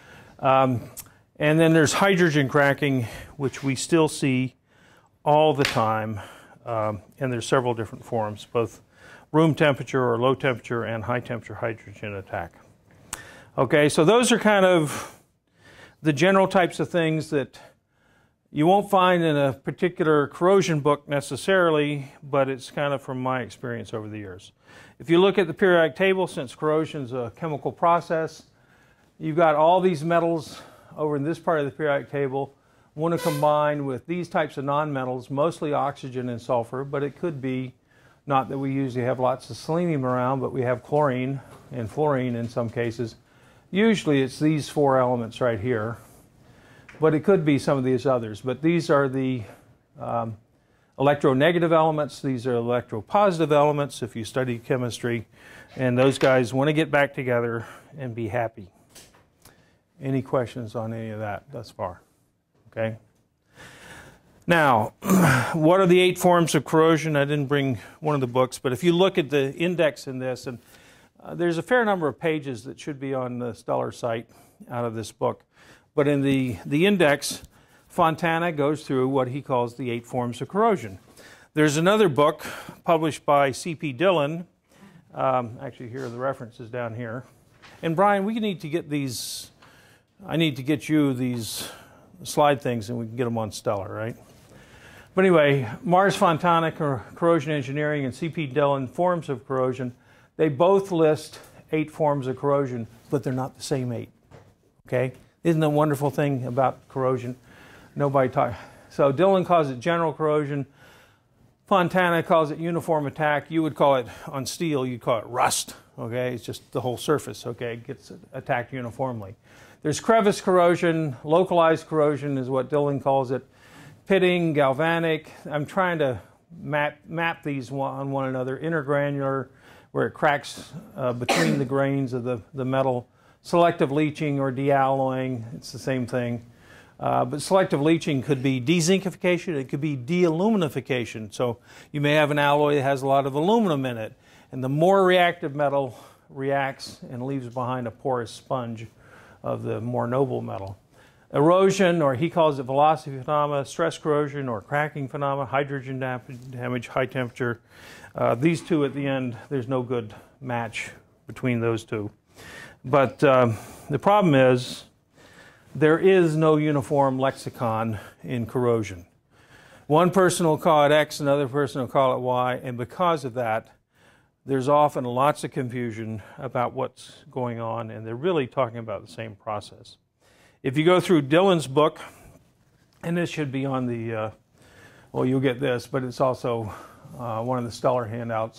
Speaker 1: And then there's hydrogen cracking, which we still see all the time. And there's several different forms, both room temperature or low temperature and high temperature hydrogen attack. Okay, so those are kind of the general types of things that you won't find in a particular corrosion book necessarily, but it's kind of from my experience over the years. If you look at the periodic table, since corrosion is a chemical process, you've got all these metals over in this part of the periodic table want to combine with these types of nonmetals, mostly oxygen and sulfur, but it could be not that we usually have lots of selenium around, but we have chlorine and fluorine in some cases. Usually it's these four elements right here, but it could be some of these others. But these are the electronegative elements. These are electropositive elements if you study chemistry. And those guys want to get back together and be happy. Any questions on any of that thus far? Okay. Now, what are the 8 forms of corrosion? I didn't bring one of the books, but if you look at the index in this, and there's a fair number of pages that should be on the Stellar site out of this book. But in the index, Fontana goes through what he calls the 8 forms of corrosion. There's another book published by C.P. Dillon. Actually, here are the references down here. And Brian, we need to get these, I need to get you these slide things and we can get them on Stellar, right? But anyway, Mars Fontana, Corrosion Engineering, and C.P. Dillon, Forms of Corrosion, they both list 8 forms of corrosion, but they're not the same 8. Okay? Isn't that a wonderful thing about corrosion? Nobody talks. So Dillon calls it general corrosion. Fontana calls it uniform attack. You would call it, on steel, you'd call it rust. Okay? It's just the whole surface, okay? It gets attacked uniformly. There's crevice corrosion. Localized corrosion is what Dillon calls it. Pitting, galvanic. I'm trying to map these on one another. Intergranular, where it cracks between the grains of the metal. Selective leaching or dealloying, it's the same thing. But selective leaching could be dezincification, it could be dealuminification. So you may have an alloy that has a lot of aluminum in it, and the more reactive metal reacts and leaves behind a porous sponge of the more noble metal. Erosion, or he calls it velocity phenomena, stress corrosion or cracking phenomena, hydrogen damage, high temperature. These two at the end, there's no good match between those two. But the problem is there is no uniform lexicon in corrosion. One person will call it X, another person will call it Y, and because of that, there's often lots of confusion about what's going on, and they're really talking about the same process. If you go through Dillon's book, and this should be on the, well, you'll get this, but it's also one of the Stellar handouts.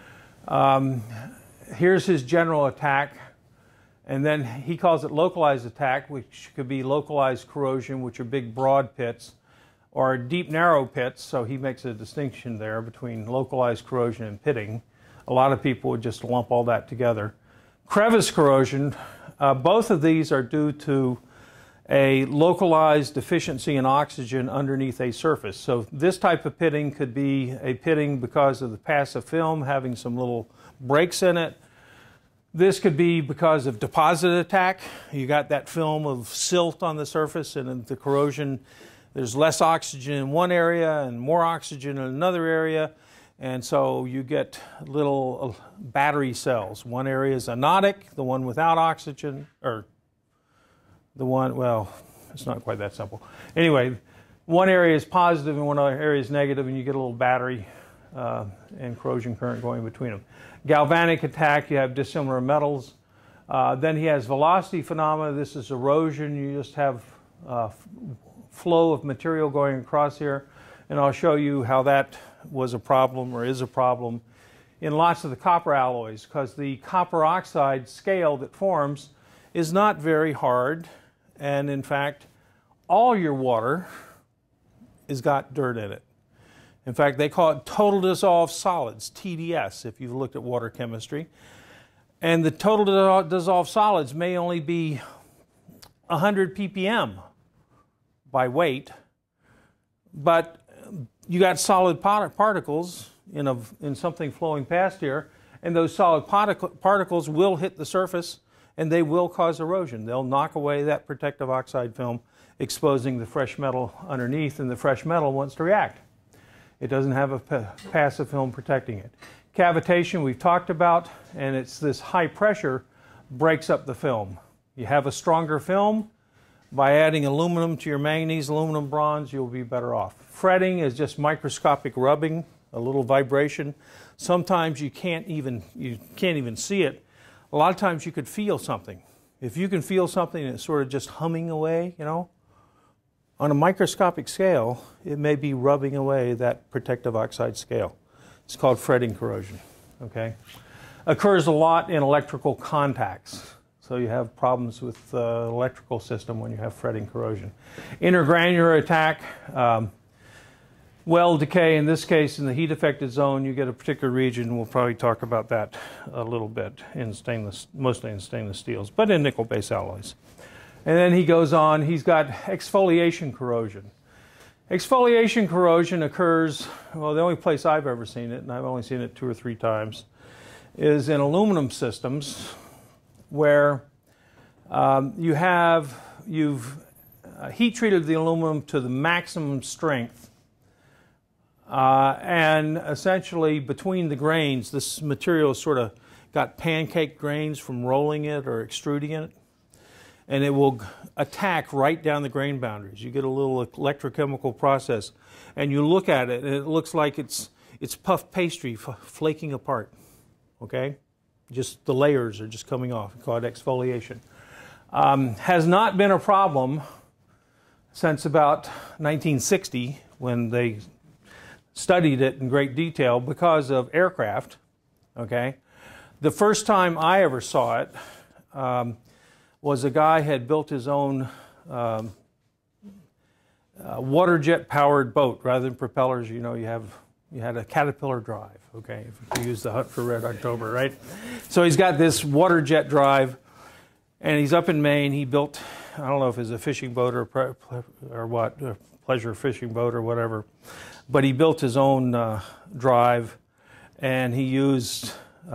Speaker 1: Here's his general attack, and then he calls it localized attack, which could be localized corrosion, which are big, broad pits, or deep, narrow pits, so he makes a distinction there between localized corrosion and pitting. A lot of people would just lump all that together. Crevice corrosion, both of these are due to a localized deficiency in oxygen underneath a surface. So this type of pitting could be a pitting because of the passive film having some little breaks in it. This could be because of deposit attack. You got that film of silt on the surface, and in the corrosion, there's less oxygen in one area and more oxygen in another area. And so you get little battery cells. One area is anodic, the one without oxygen, or the one, well, it's not quite that simple. Anyway, one area is positive and one other area is negative, and you get a little battery and corrosion current going between them. Galvanic attack, you have dissimilar metals. Then he has velocity phenomena. This is erosion. You just have flow of material going across here. And I'll show you how that was a problem or is a problem in lots of the copper alloys, because the copper oxide scale that forms is not very hard. And in fact, all your water has got dirt in it. In fact, they call it total dissolved solids, TDS, if you've looked at water chemistry. And the total dissolved solids may only be 100 ppm by weight, but you got solid particles in something flowing past here, and those solid particles will hit the surface and they will cause erosion. They'll knock away that protective oxide film, exposing the fresh metal underneath, and the fresh metal wants to react. It doesn't have a passive film protecting it. Cavitation we've talked about, and it's this high pressure breaks up the film. You have a stronger film. By adding aluminum to your manganese, aluminum, bronze, you'll be better off. Fretting is just microscopic rubbing, a little vibration. Sometimes you can't even see it. A lot of times you could feel something. If you can feel something and it's sort of just humming away, you know, on a microscopic scale, it may be rubbing away that protective oxide scale. It's called fretting corrosion, okay? Occurs a lot in electrical contacts. So you have problems with the electrical system when you have fretting corrosion. Intergranular attack, well decay, in this case in the heat affected zone, you get a particular region. We'll probably talk about that a little bit in stainless, mostly in stainless steels, but in nickel-based alloys. And then he goes on, he's got exfoliation corrosion. Exfoliation corrosion occurs, well, the only place I've ever seen it, and I've only seen it 2 or 3 times, is in aluminum systems where you've heat treated the aluminum to the maximum strength, and essentially between the grains, this material sort of got pancake grains from rolling it or extruding it, and it will attack right down the grain boundaries. You get a little electrochemical process, and you look at it, and it looks like it's puff pastry flaking apart, okay? Just the layers are just coming off, called exfoliation. Has not been a problem since about 1960 when they studied it in great detail because of aircraft, okay? The first time I ever saw it was a guy had built his own water jet powered boat. Rather than propellers, you know, you had a Caterpillar drive, okay, if you use the Hunt for Red October, right? So he's got this water jet drive, and he's up in Maine. He built, I don't know if it's a fishing boat or what, a pleasure fishing boat or whatever, but he built his own drive, and he used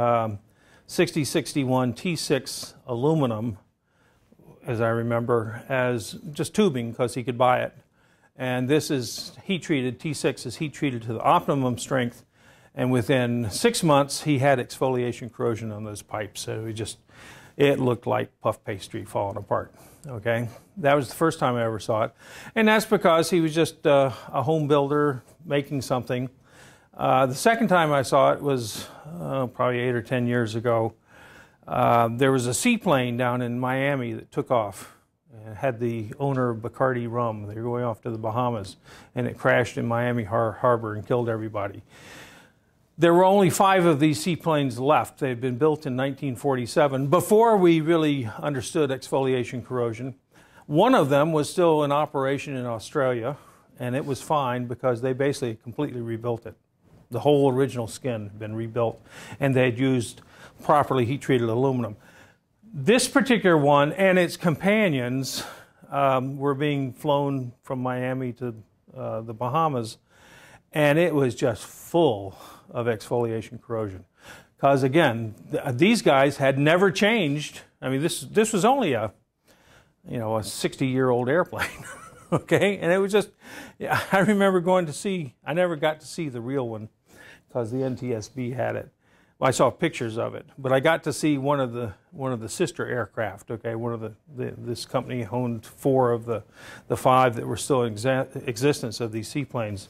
Speaker 1: 6061 T6 aluminum, as I remember, as just tubing because he could buy it. And this is heat treated, T6 is heat treated to the optimum strength, and within 6 months he had exfoliation corrosion on those pipes. So it looked like puff pastry falling apart, okay? That was the first time I ever saw it. And that's because he was just a home builder making something. The second time I saw it was probably 8 or 10 years ago. There was a seaplane down in Miami that took off. It had the owner of Bacardi rum. They were going off to the Bahamas, and it crashed in Miami Harbor and killed everybody. There were only 5 of these seaplanes left. They had been built in 1947, before we really understood exfoliation corrosion. One of them was still in operation in Australia, and it was fine because they basically completely rebuilt it. The whole original skin had been rebuilt, and they had used properly heat-treated aluminum. This particular one and its companions were being flown from Miami to the Bahamas, and it was just full of exfoliation corrosion. Because again, these guys had never changed. I mean, this was only a 60-year-old airplane, okay? And it was just, yeah, I remember going to see. I never got to see the real one because the NTSB had it. Well, I saw pictures of it, but I got to see one of the sister aircraft. Okay, this company owned 4 of the 5 that were still in existence of these seaplanes.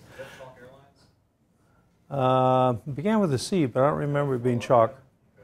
Speaker 1: Began with a C, but I don't remember it being Chalk.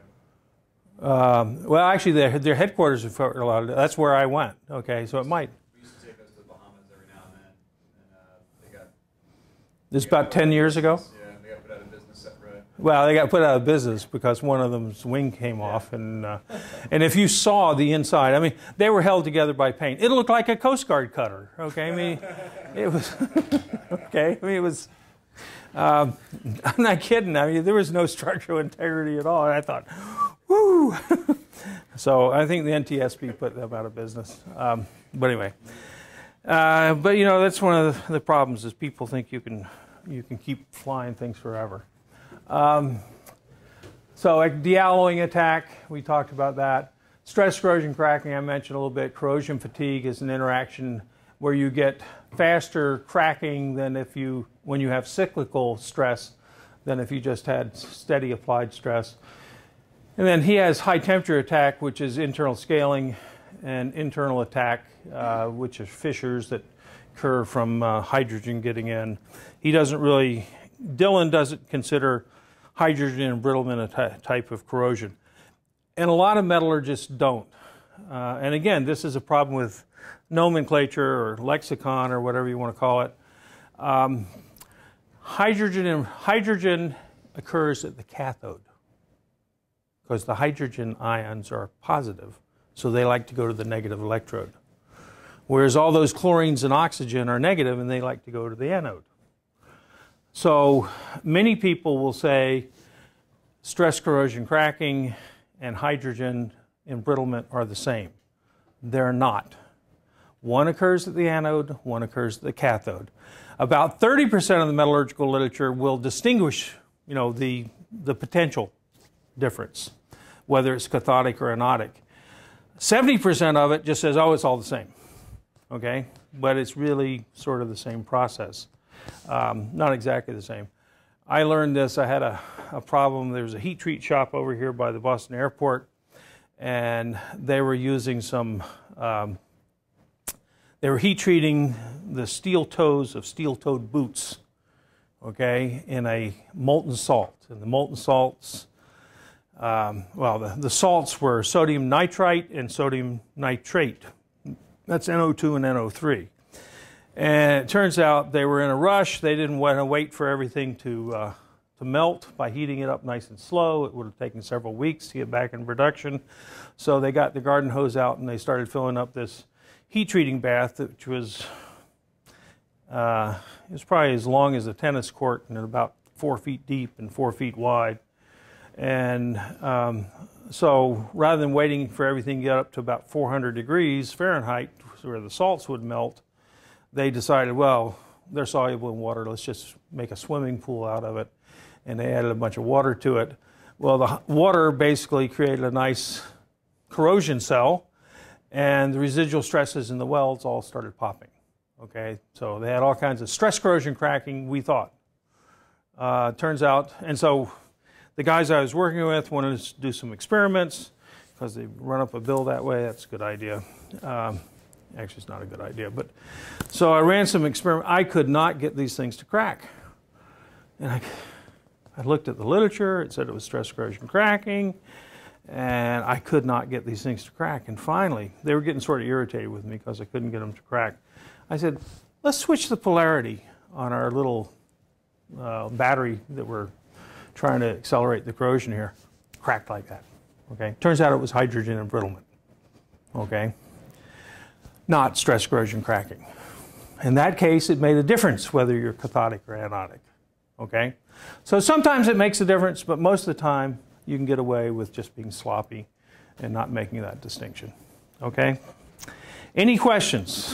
Speaker 1: Well, actually, their headquarters are for a lot of. That's where I went. Okay, so it might.
Speaker 2: We used to take us to the Bahamas every now and then, and they got.
Speaker 1: This is about 10 years ago.
Speaker 2: Yeah, they got put out of business. Right.
Speaker 1: Well, they got put out of business because one of them's wing came off, and if you saw the inside, I mean, they were held together by paint. It looked like a Coast Guard cutter. Okay, I mean, it was okay. I mean, it was. I'm not kidding. I mean, there was no structural integrity at all. And I thought, Woo! So I think the NTSB put them out of business. But anyway, but you know, that's one of the problems is people think you can keep flying things forever. So a dealloying attack, we talked about that. Stress corrosion cracking, I mentioned a little bit. Corrosion fatigue is an interaction where you get faster cracking than when you have cyclical stress than if you just had steady applied stress. And then he has high temperature attack, which is internal scaling, and internal attack, which is fissures that occur from hydrogen getting in. Dylan doesn't consider hydrogen embrittlement a type of corrosion. And a lot of metallurgists don't. And again, this is a problem with nomenclature or lexicon or whatever you want to call it. Hydrogen occurs at the cathode because the hydrogen ions are positive, so they like to go to the negative electrode. Whereas all those chlorines and oxygen are negative and they like to go to the anode. So many people will say stress corrosion cracking and hydrogen embrittlement are the same. They're not. One occurs at the anode, one occurs at the cathode. About 30% of the metallurgical literature will distinguish, you know, the potential difference, whether it's cathodic or anodic. 70% of it just says, oh, it's all the same, okay? But it's really sort of the same process. Not exactly the same. I learned this, I had a problem. There was a heat treat shop over here by the Boston airport, and they were using some, they were heat treating the steel toes of steel-toed boots, okay, in a molten salt. And the molten salts, the salts were sodium nitrite and sodium nitrate. That's NO2 and NO3. And it turns out they were in a rush. They didn't want to wait for everything to melt by heating it up nice and slow. It would have taken several weeks to get back in production. So they got the garden hose out and they started filling up this heat treating bath, which was it was probably as long as a tennis court and about 4 feet deep and 4 feet wide. And so rather than waiting for everything to get up to about 400 degrees Fahrenheit where the salts would melt, they decided, well, they're soluble in water, let's just make a swimming pool out of it. And they added a bunch of water to it. Well, the water basically created a nice corrosion cell, and the residual stresses in the welds all started popping. Okay, so they had all kinds of stress corrosion cracking, we thought. Turns out, and so the guys I was working with wanted to do some experiments because they run up a bill that way. That's a good idea. Actually, it's not a good idea, but so I ran some experiments. I could not get these things to crack, and I looked at the literature. It said it was stress corrosion cracking, and I could not get these things to crack. And finally, they were getting sort of irritated with me because I couldn't get them to crack. I said, let's switch the polarity on our little battery that we're trying to accelerate the corrosion here. Cracked like that. Okay. Turns out it was hydrogen embrittlement. Okay. Not stress corrosion cracking. In that case, it made a difference whether you're cathodic or anodic. Okay? So sometimes it makes a difference, but most of the time you can get away with just being sloppy and not making that distinction. Okay? Any questions?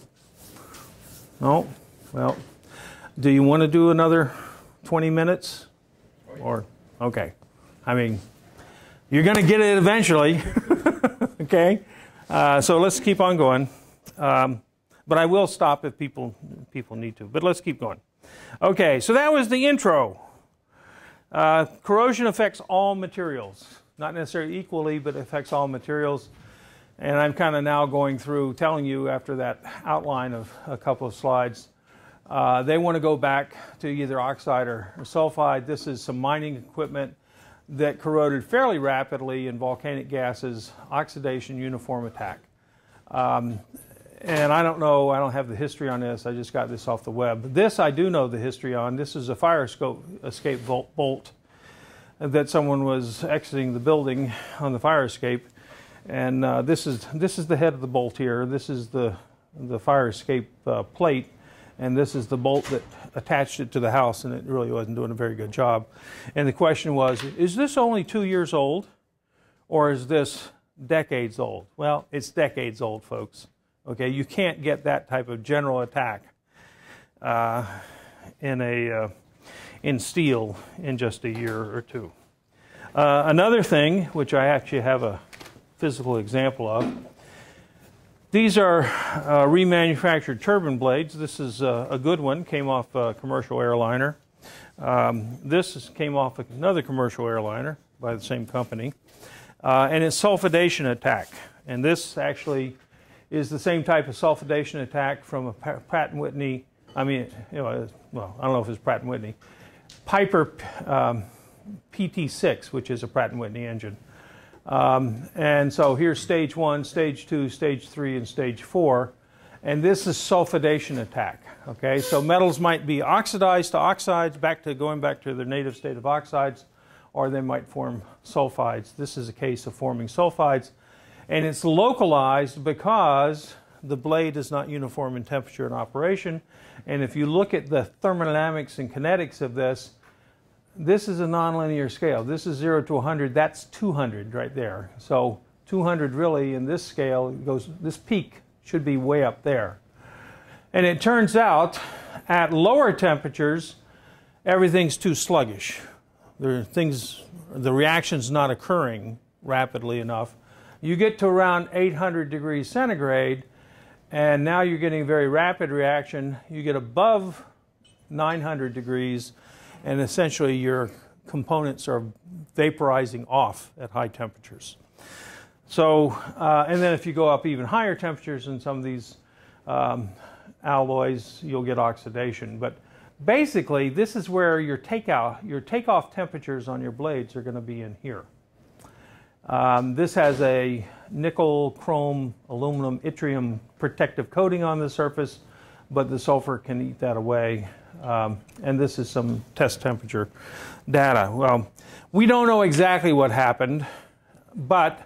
Speaker 1: No? Well, do you want to do another 20 minutes? Or, okay. I mean, you're going to get it eventually. Okay? So let's keep on going. But I will stop if people need to. But let's keep going. Okay, so that was the intro. Corrosion affects all materials. Not necessarily equally, but it affects all materials. And I'm kind of now going through telling you after that outline of a couple of slides, they want to go back to either oxide or sulfide. This is some mining equipment that corroded fairly rapidly in volcanic gases, oxidation, uniform attack. And I don't know, I don't have the history on this, I just got this off the web. This I do know the history on. This is a fire escape bolt that someone was exiting the building on the fire escape. And this is the head of the bolt here. This is the fire escape plate. And this is the bolt that attached it to the house, and it really wasn't doing a very good job. And the question was, is this only 2 years old? or is this decades old? Well, it's decades old, folks. Okay, you can't get that type of general attack in steel in just a year or two. Another thing, which I actually have a physical example of, these are remanufactured turbine blades. This is a good one, came off a commercial airliner. This came off another commercial airliner by the same company. And it's sulfidation attack. And this actually is the same type of sulfidation attack from a Pratt & Whitney, I mean, well, I don't know if it's Pratt & Whitney, Piper PT6, which is a Pratt & Whitney engine. And so here's stage 1, stage 2, stage 3, and stage 4. And this is sulfidation attack. Okay, so metals might be oxidized to oxides, going back to their native state of oxides, or they might form sulfides. This is a case of forming sulfides. And it's localized because the blade is not uniform in temperature and operation. And if you look at the thermodynamics and kinetics of this, this is a nonlinear scale. This is 0 to 100. That's 200 right there. So 200 really in this scale goes, this peak should be way up there. And it turns out at lower temperatures, everything's too sluggish. The reaction's not occurring rapidly enough. You get to around 800 degrees centigrade, and now you're getting a very rapid reaction. You get above 900 degrees, and essentially your components are vaporizing off at high temperatures. So, and then if you go up even higher temperatures in some of these alloys, you'll get oxidation. But basically, this is where your takeoff temperatures on your blades are going to be in here. This has a nickel, chrome, aluminum, yttrium protective coating on the surface, but the sulfur can eat that away. And this is some test temperature data. Well, we don't know exactly what happened, but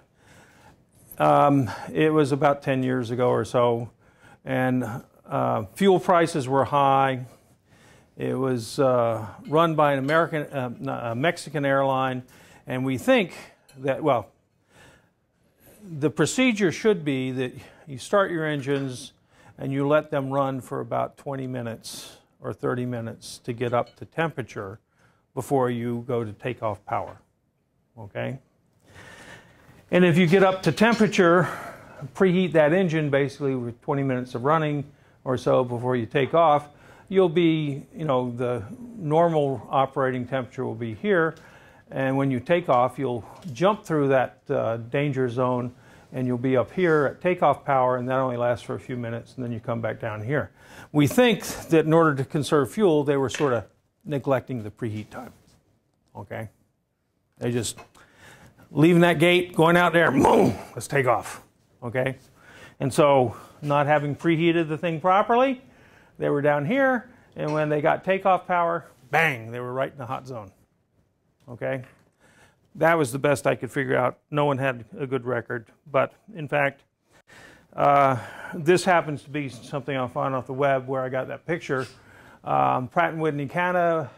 Speaker 1: it was about 10 years ago or so, and fuel prices were high. It was run by a Mexican airline, and we think that, well, the procedure should be that you start your engines and you let them run for about 20 minutes or 30 minutes to get up to temperature before you go to takeoff power, okay? And if you get up to temperature, preheat that engine basically with 20 minutes of running or so before you take off, you'll be, the normal operating temperature will be here, and when you take off, you'll jump through that danger zone, and you'll be up here at takeoff power, and that only lasts for a few minutes, and then you come back down here. We think that in order to conserve fuel, they were sort of neglecting the preheat time, okay? They just leaving that gate, going out there, boom, let's take off, okay? And so not having preheated the thing properly, they were down here, and when they got takeoff power, bang, they were right in the hot zone. Okay? That was the best I could figure out. No one had a good record, but in fact, this happens to be something I found off the web where I got that picture. Pratt & Whitney Canada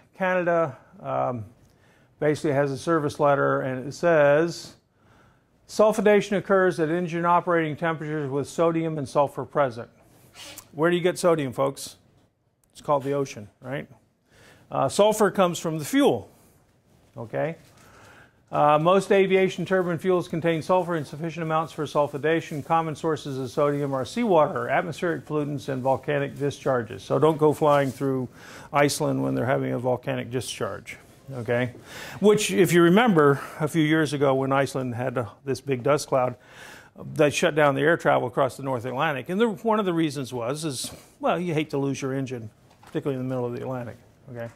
Speaker 1: basically has a service letter, and it says, sulfidation occurs at engine operating temperatures with sodium and sulfur present. Where do you get sodium, folks? It's called the ocean, right? Sulfur comes from the fuel, okay? Most aviation turbine fuels contain sulfur in sufficient amounts for sulfidation. Common sources of sodium are seawater, atmospheric pollutants, and volcanic discharges. So don't go flying through Iceland when they're having a volcanic discharge, okay? Which, if you remember, a few years ago when Iceland had this big dust cloud, they shut down the air travel across the North Atlantic. And one of the reasons was, well, you hate to lose your engine, particularly in the middle of the Atlantic, okay?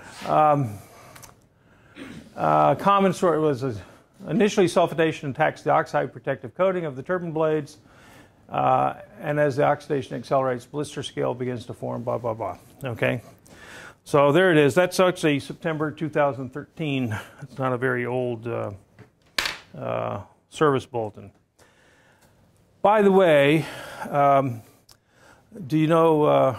Speaker 1: Common story was initially sulfidation attacks the oxide protective coating of the turbine blades, and as the oxidation accelerates, blister scale begins to form, blah, blah, blah, okay? So there it is. That's actually September 2013. It's not a very old service bulletin. By the way, do you know,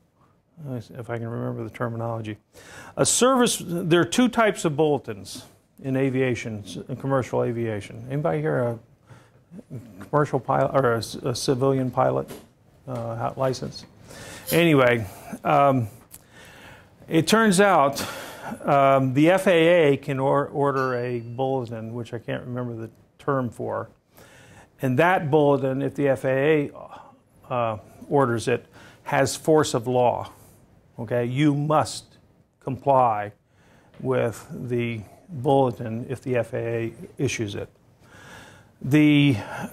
Speaker 1: if I can remember the terminology, there are two types of bulletins, in aviation, in commercial aviation. Anybody here a commercial pilot or a civilian pilot license? Anyway, it turns out the FAA can order a bulletin, which I can't remember the term for, and that bulletin, if the FAA orders it, has force of law. Okay, you must comply with the bulletin if the FAA issues it. The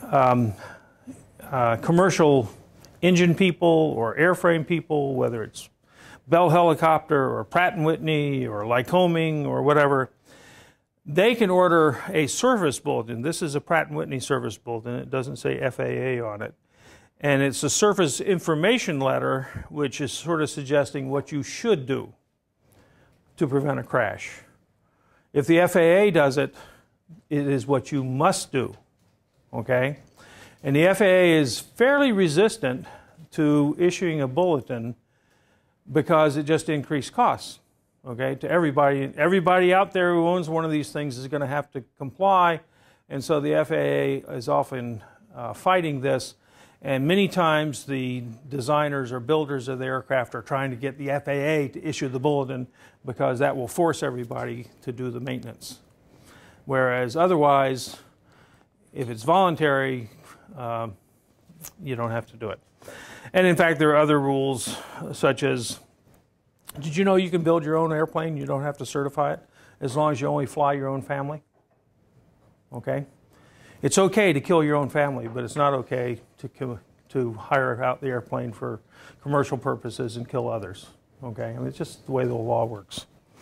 Speaker 1: commercial engine people or airframe people, whether it's Bell Helicopter or Pratt & Whitney or Lycoming or whatever, they can order a service bulletin. This is a Pratt & Whitney service bulletin. It doesn't say FAA on it. And it's a surface information letter, which is sort of suggesting what you should do to prevent a crash. If the FAA does it, it is what you must do, okay? And the FAA is fairly resistant to issuing a bulletin because it just increased costs, okay, to everybody. Everybody out there who owns one of these things is going to have to comply, and so the FAA is often fighting this. And many times the designers or builders of the aircraft are trying to get the FAA to issue the bulletin because that will force everybody to do the maintenance. Whereas otherwise, if it's voluntary, you don't have to do it. And in fact, there are other rules such as, did you know you can build your own airplane? You don't have to certify it as long as you only fly your own family? Okay? It's okay to kill your own family, but it's not okay to hire out the airplane for commercial purposes and kill others. Okay, I mean, it's just the way the law works.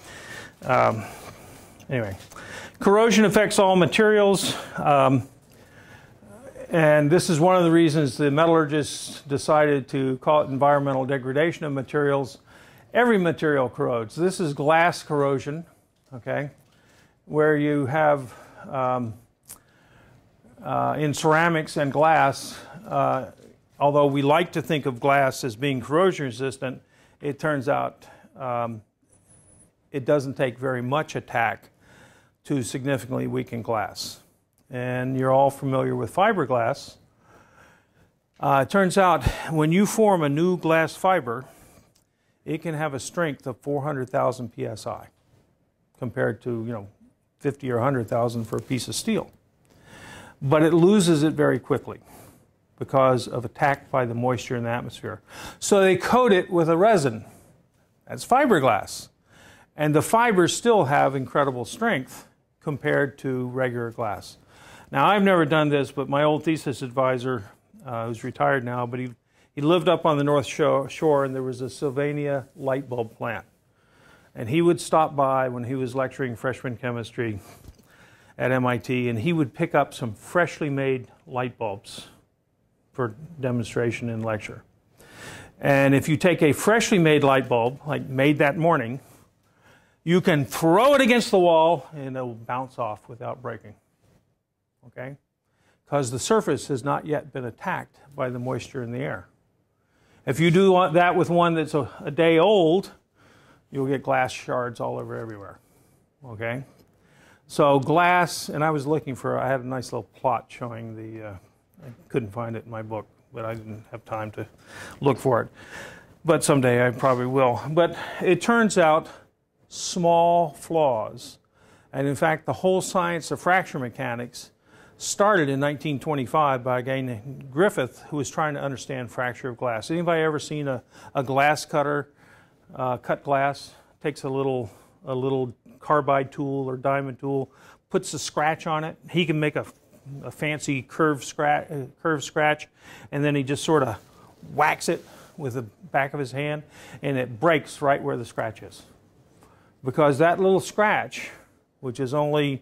Speaker 1: Anyway, corrosion affects all materials, and this is one of the reasons the metallurgists decided to call it environmental degradation of materials. Every material corrodes. This is glass corrosion, okay, where you have in ceramics and glass, although we like to think of glass as being corrosion resistant, it turns out it doesn't take very much attack to significantly weaken glass. And you're all familiar with fiberglass. It turns out when you form a new glass fiber, it can have a strength of 400,000 psi compared to 50 or 100,000 for a piece of steel. But it loses it very quickly because of attack by the moisture in the atmosphere. So they coat it with a resin. That's fiberglass. And the fibers still have incredible strength compared to regular glass. Now, I've never done this, but my old thesis advisor, who's retired now, but he lived up on the North Shore, and there was a Sylvania light bulb plant. And he would stop by when he was lecturing freshman chemistry at MIT, and he would pick up some freshly made light bulbs for demonstration in lecture. And if you take a freshly made light bulb, like made that morning, you can throw it against the wall and it'll bounce off without breaking, okay? Because the surface has not yet been attacked by the moisture in the air. If you do that with one that's a day old, you'll get glass shards all over everywhere, okay? So glass, and I had a nice little plot showing I couldn't find it in my book, but I didn't have time to look for it. But someday I probably will. But it turns out small flaws, and in fact the whole science of fracture mechanics started in 1925 by a guy named Griffith who was trying to understand fracture of glass. Anybody ever seen a glass cutter cut glass? Takes a little carbide tool or diamond tool, puts a scratch on it. He can make a fancy curved scratch, and then he just sort of whacks it with the back of his hand, and it breaks right where the scratch is. Because that little scratch, which is only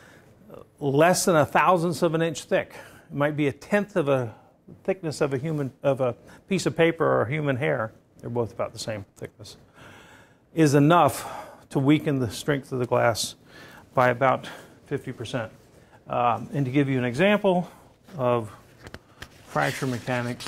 Speaker 1: less than 1/1000th of an inch thick, it might be 1/10 of a thickness of a piece of paper or human hair, they're both about the same thickness, is enough to weaken the strength of the glass by about 50%. And to give you an example of fracture mechanics,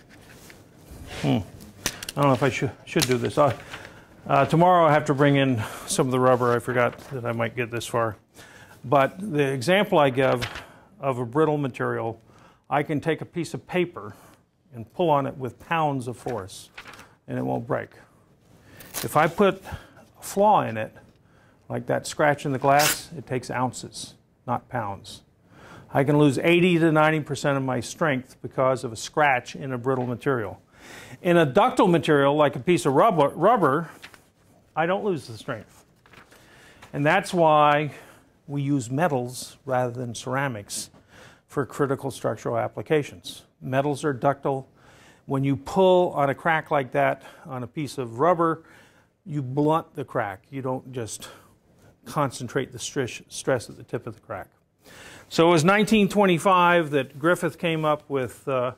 Speaker 1: I don't know if I should do this. Tomorrow I have to bring in some of the rubber. I forgot that I might get this far. But the example I give of a brittle material, I can take a piece of paper and pull on it with pounds of force, and it won't break. If I put a flaw in it, like that scratch in the glass, it takes ounces, not pounds. I can lose 80 to 90% of my strength because of a scratch in a brittle material. In a ductile material, like a piece of rubber, I don't lose the strength. And that's why we use metals rather than ceramics for critical structural applications. Metals are ductile. When you pull on a crack like that on a piece of rubber, you blunt the crack. You don't just concentrate the stress at the tip of the crack. So it was 1925 that Griffith came up with the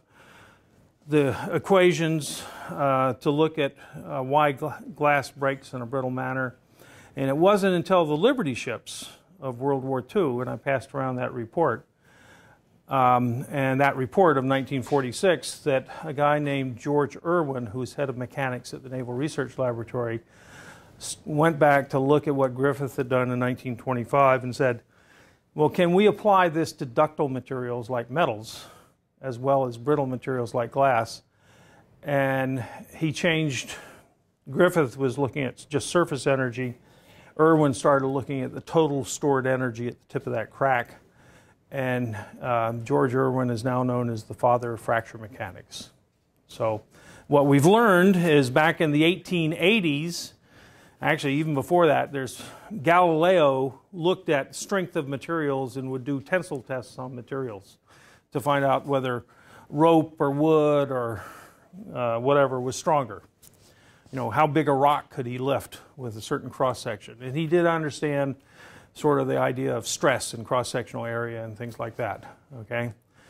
Speaker 1: equations to look at why glass breaks in a brittle manner. And it wasn't until the Liberty ships of World War II, and I passed around that report, and that report of 1946, that a guy named George Irwin, who was head of mechanics at the Naval Research Laboratory, went back to look at what Griffith had done in 1925 and said, well, can we apply this to ductile materials like metals as well as brittle materials like glass? And he changed. Griffith was looking at just surface energy. Irwin started looking at the total stored energy at the tip of that crack. And George Irwin is now known as the father of fracture mechanics. So what we've learned is back in the 1880s, actually even before that, Galileo looked at strength of materials and would do tensile tests on materials to find out whether rope or wood or whatever was stronger. You know, how big a rock could he lift with a certain cross-section. And he did understand sort of the idea of stress in cross-sectional area and things like that, okay?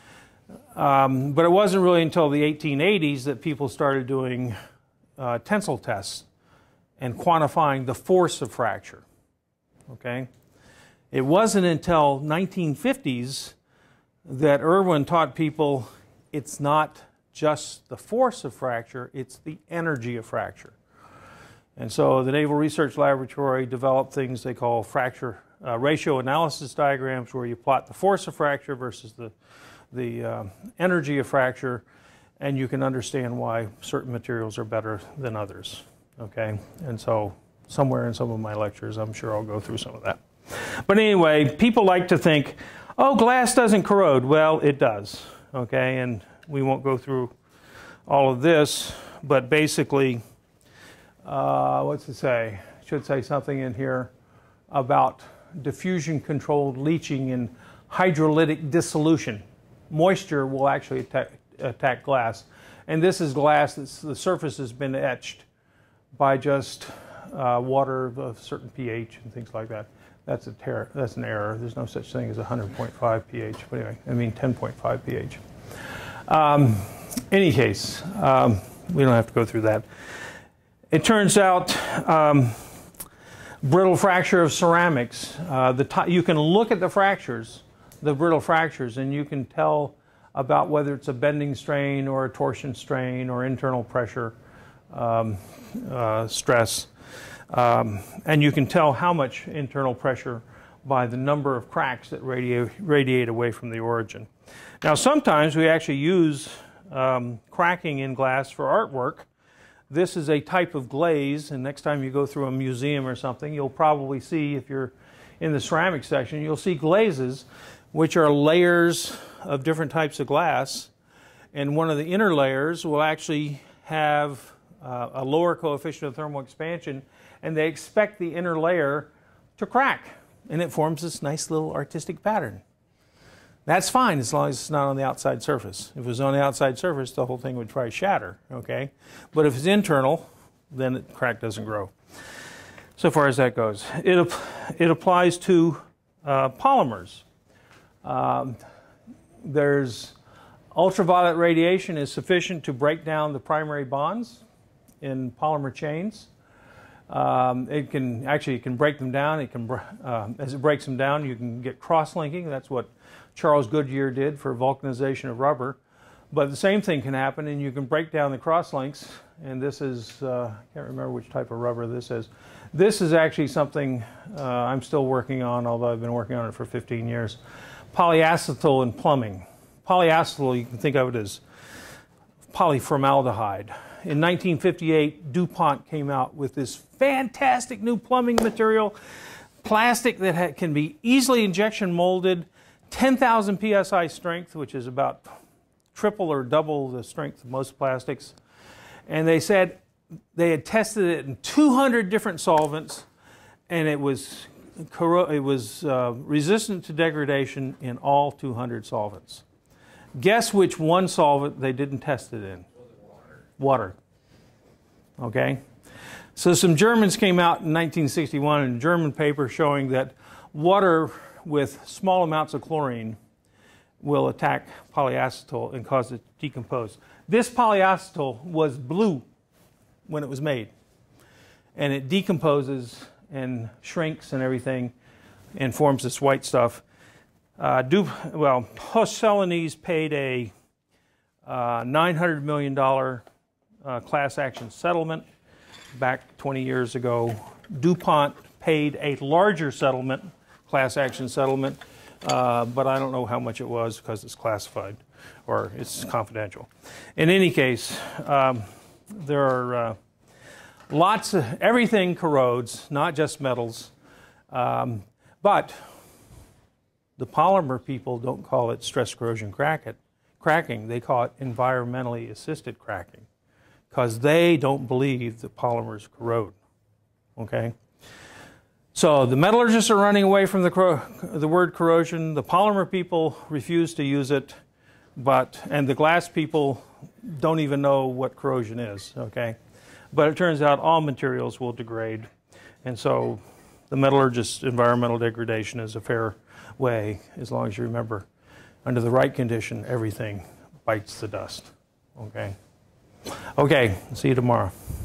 Speaker 1: But it wasn't really until the 1880s that people started doing tensile tests and quantifying the force of fracture, okay? It wasn't until 1950s that Irwin taught people it's not just the force of fracture, it's the energy of fracture. And so the Naval Research Laboratory developed things they call fracture ratio analysis diagrams, where you plot the force of fracture versus the energy of fracture, and you can understand why certain materials are better than others. Okay, and so somewhere in some of my lectures, I'm sure I'll go through some of that. But anyway, people like to think, oh, glass doesn't corrode. Well, it does, okay, and we won't go through all of this, but basically, what's it say? It should say something in here about diffusion-controlled leaching and hydrolytic dissolution. Moisture will actually attack glass, and this is glass that's the surface has been etched by just water of a certain pH and things like that. That's an error. There's no such thing as 100.5 pH. But anyway, I mean 10.5 pH. Any case, we don't have to go through that. It turns out brittle fracture of ceramics, you can look at the fractures, the brittle fractures, and you can tell about whether it's a bending strain or a torsion strain or internal pressure stress. And you can tell how much internal pressure by the number of cracks that radiate away from the origin. Now, sometimes we actually use cracking in glass for artwork. This is a type of glaze, and next time you go through a museum or something, you'll probably see, if you're in the ceramic section, you'll see glazes, which are layers of different types of glass. And one of the inner layers will actually have a lower coefficient of thermal expansion, and they expect the inner layer to crack, and it forms this nice little artistic pattern. That's fine as long as it's not on the outside surface. If it was on the outside surface, the whole thing would probably shatter, okay? But if it's internal, then the crack doesn't grow. So far as that goes. It applies to polymers. There's ultraviolet radiation is sufficient to break down the primary bonds in polymer chains. It can break them down. As it breaks them down, you can get cross-linking. That's what Charles Goodyear did for vulcanization of rubber. But the same thing can happen, and you can break down the cross-links and this is, I can't remember which type of rubber this is. This is actually something I'm still working on, although I've been working on it for 15 years. Polyacetal in plumbing. Polyacetal, you can think of it as polyformaldehyde. In 1958, DuPont came out with this fantastic new plumbing material, plastic that can be easily injection molded, 10,000 psi strength, which is about triple or double the strength of most plastics. And they said they had tested it in 200 different solvents, and it was resistant to degradation in all 200 solvents. Guess which one solvent they didn't test it in? Water. Okay? So some Germans came out in 1961 in a German paper showing that water with small amounts of chlorine will attack polyacetal and cause it to decompose. This polyacetal was blue when it was made, and it decomposes and shrinks and everything and forms this white stuff. Celanese paid a $900 million class action settlement back 20 years ago. DuPont paid a larger settlement, class action settlement, but I don't know how much it was because it's classified or it's confidential. In any case, there are lots of, everything corrodes, not just metals, but the polymer people don't call it stress corrosion cracking. They call it environmentally assisted cracking because they don't believe that polymers corrode. Okay? So the metallurgists are running away from the word corrosion. The polymer people refuse to use it, and the glass people don't even know what corrosion is. Okay? But it turns out all materials will degrade, and so the metallurgist's environmental degradation is a fair way, as long as you remember, under the right condition, everything bites the dust. Okay? Okay, see you tomorrow.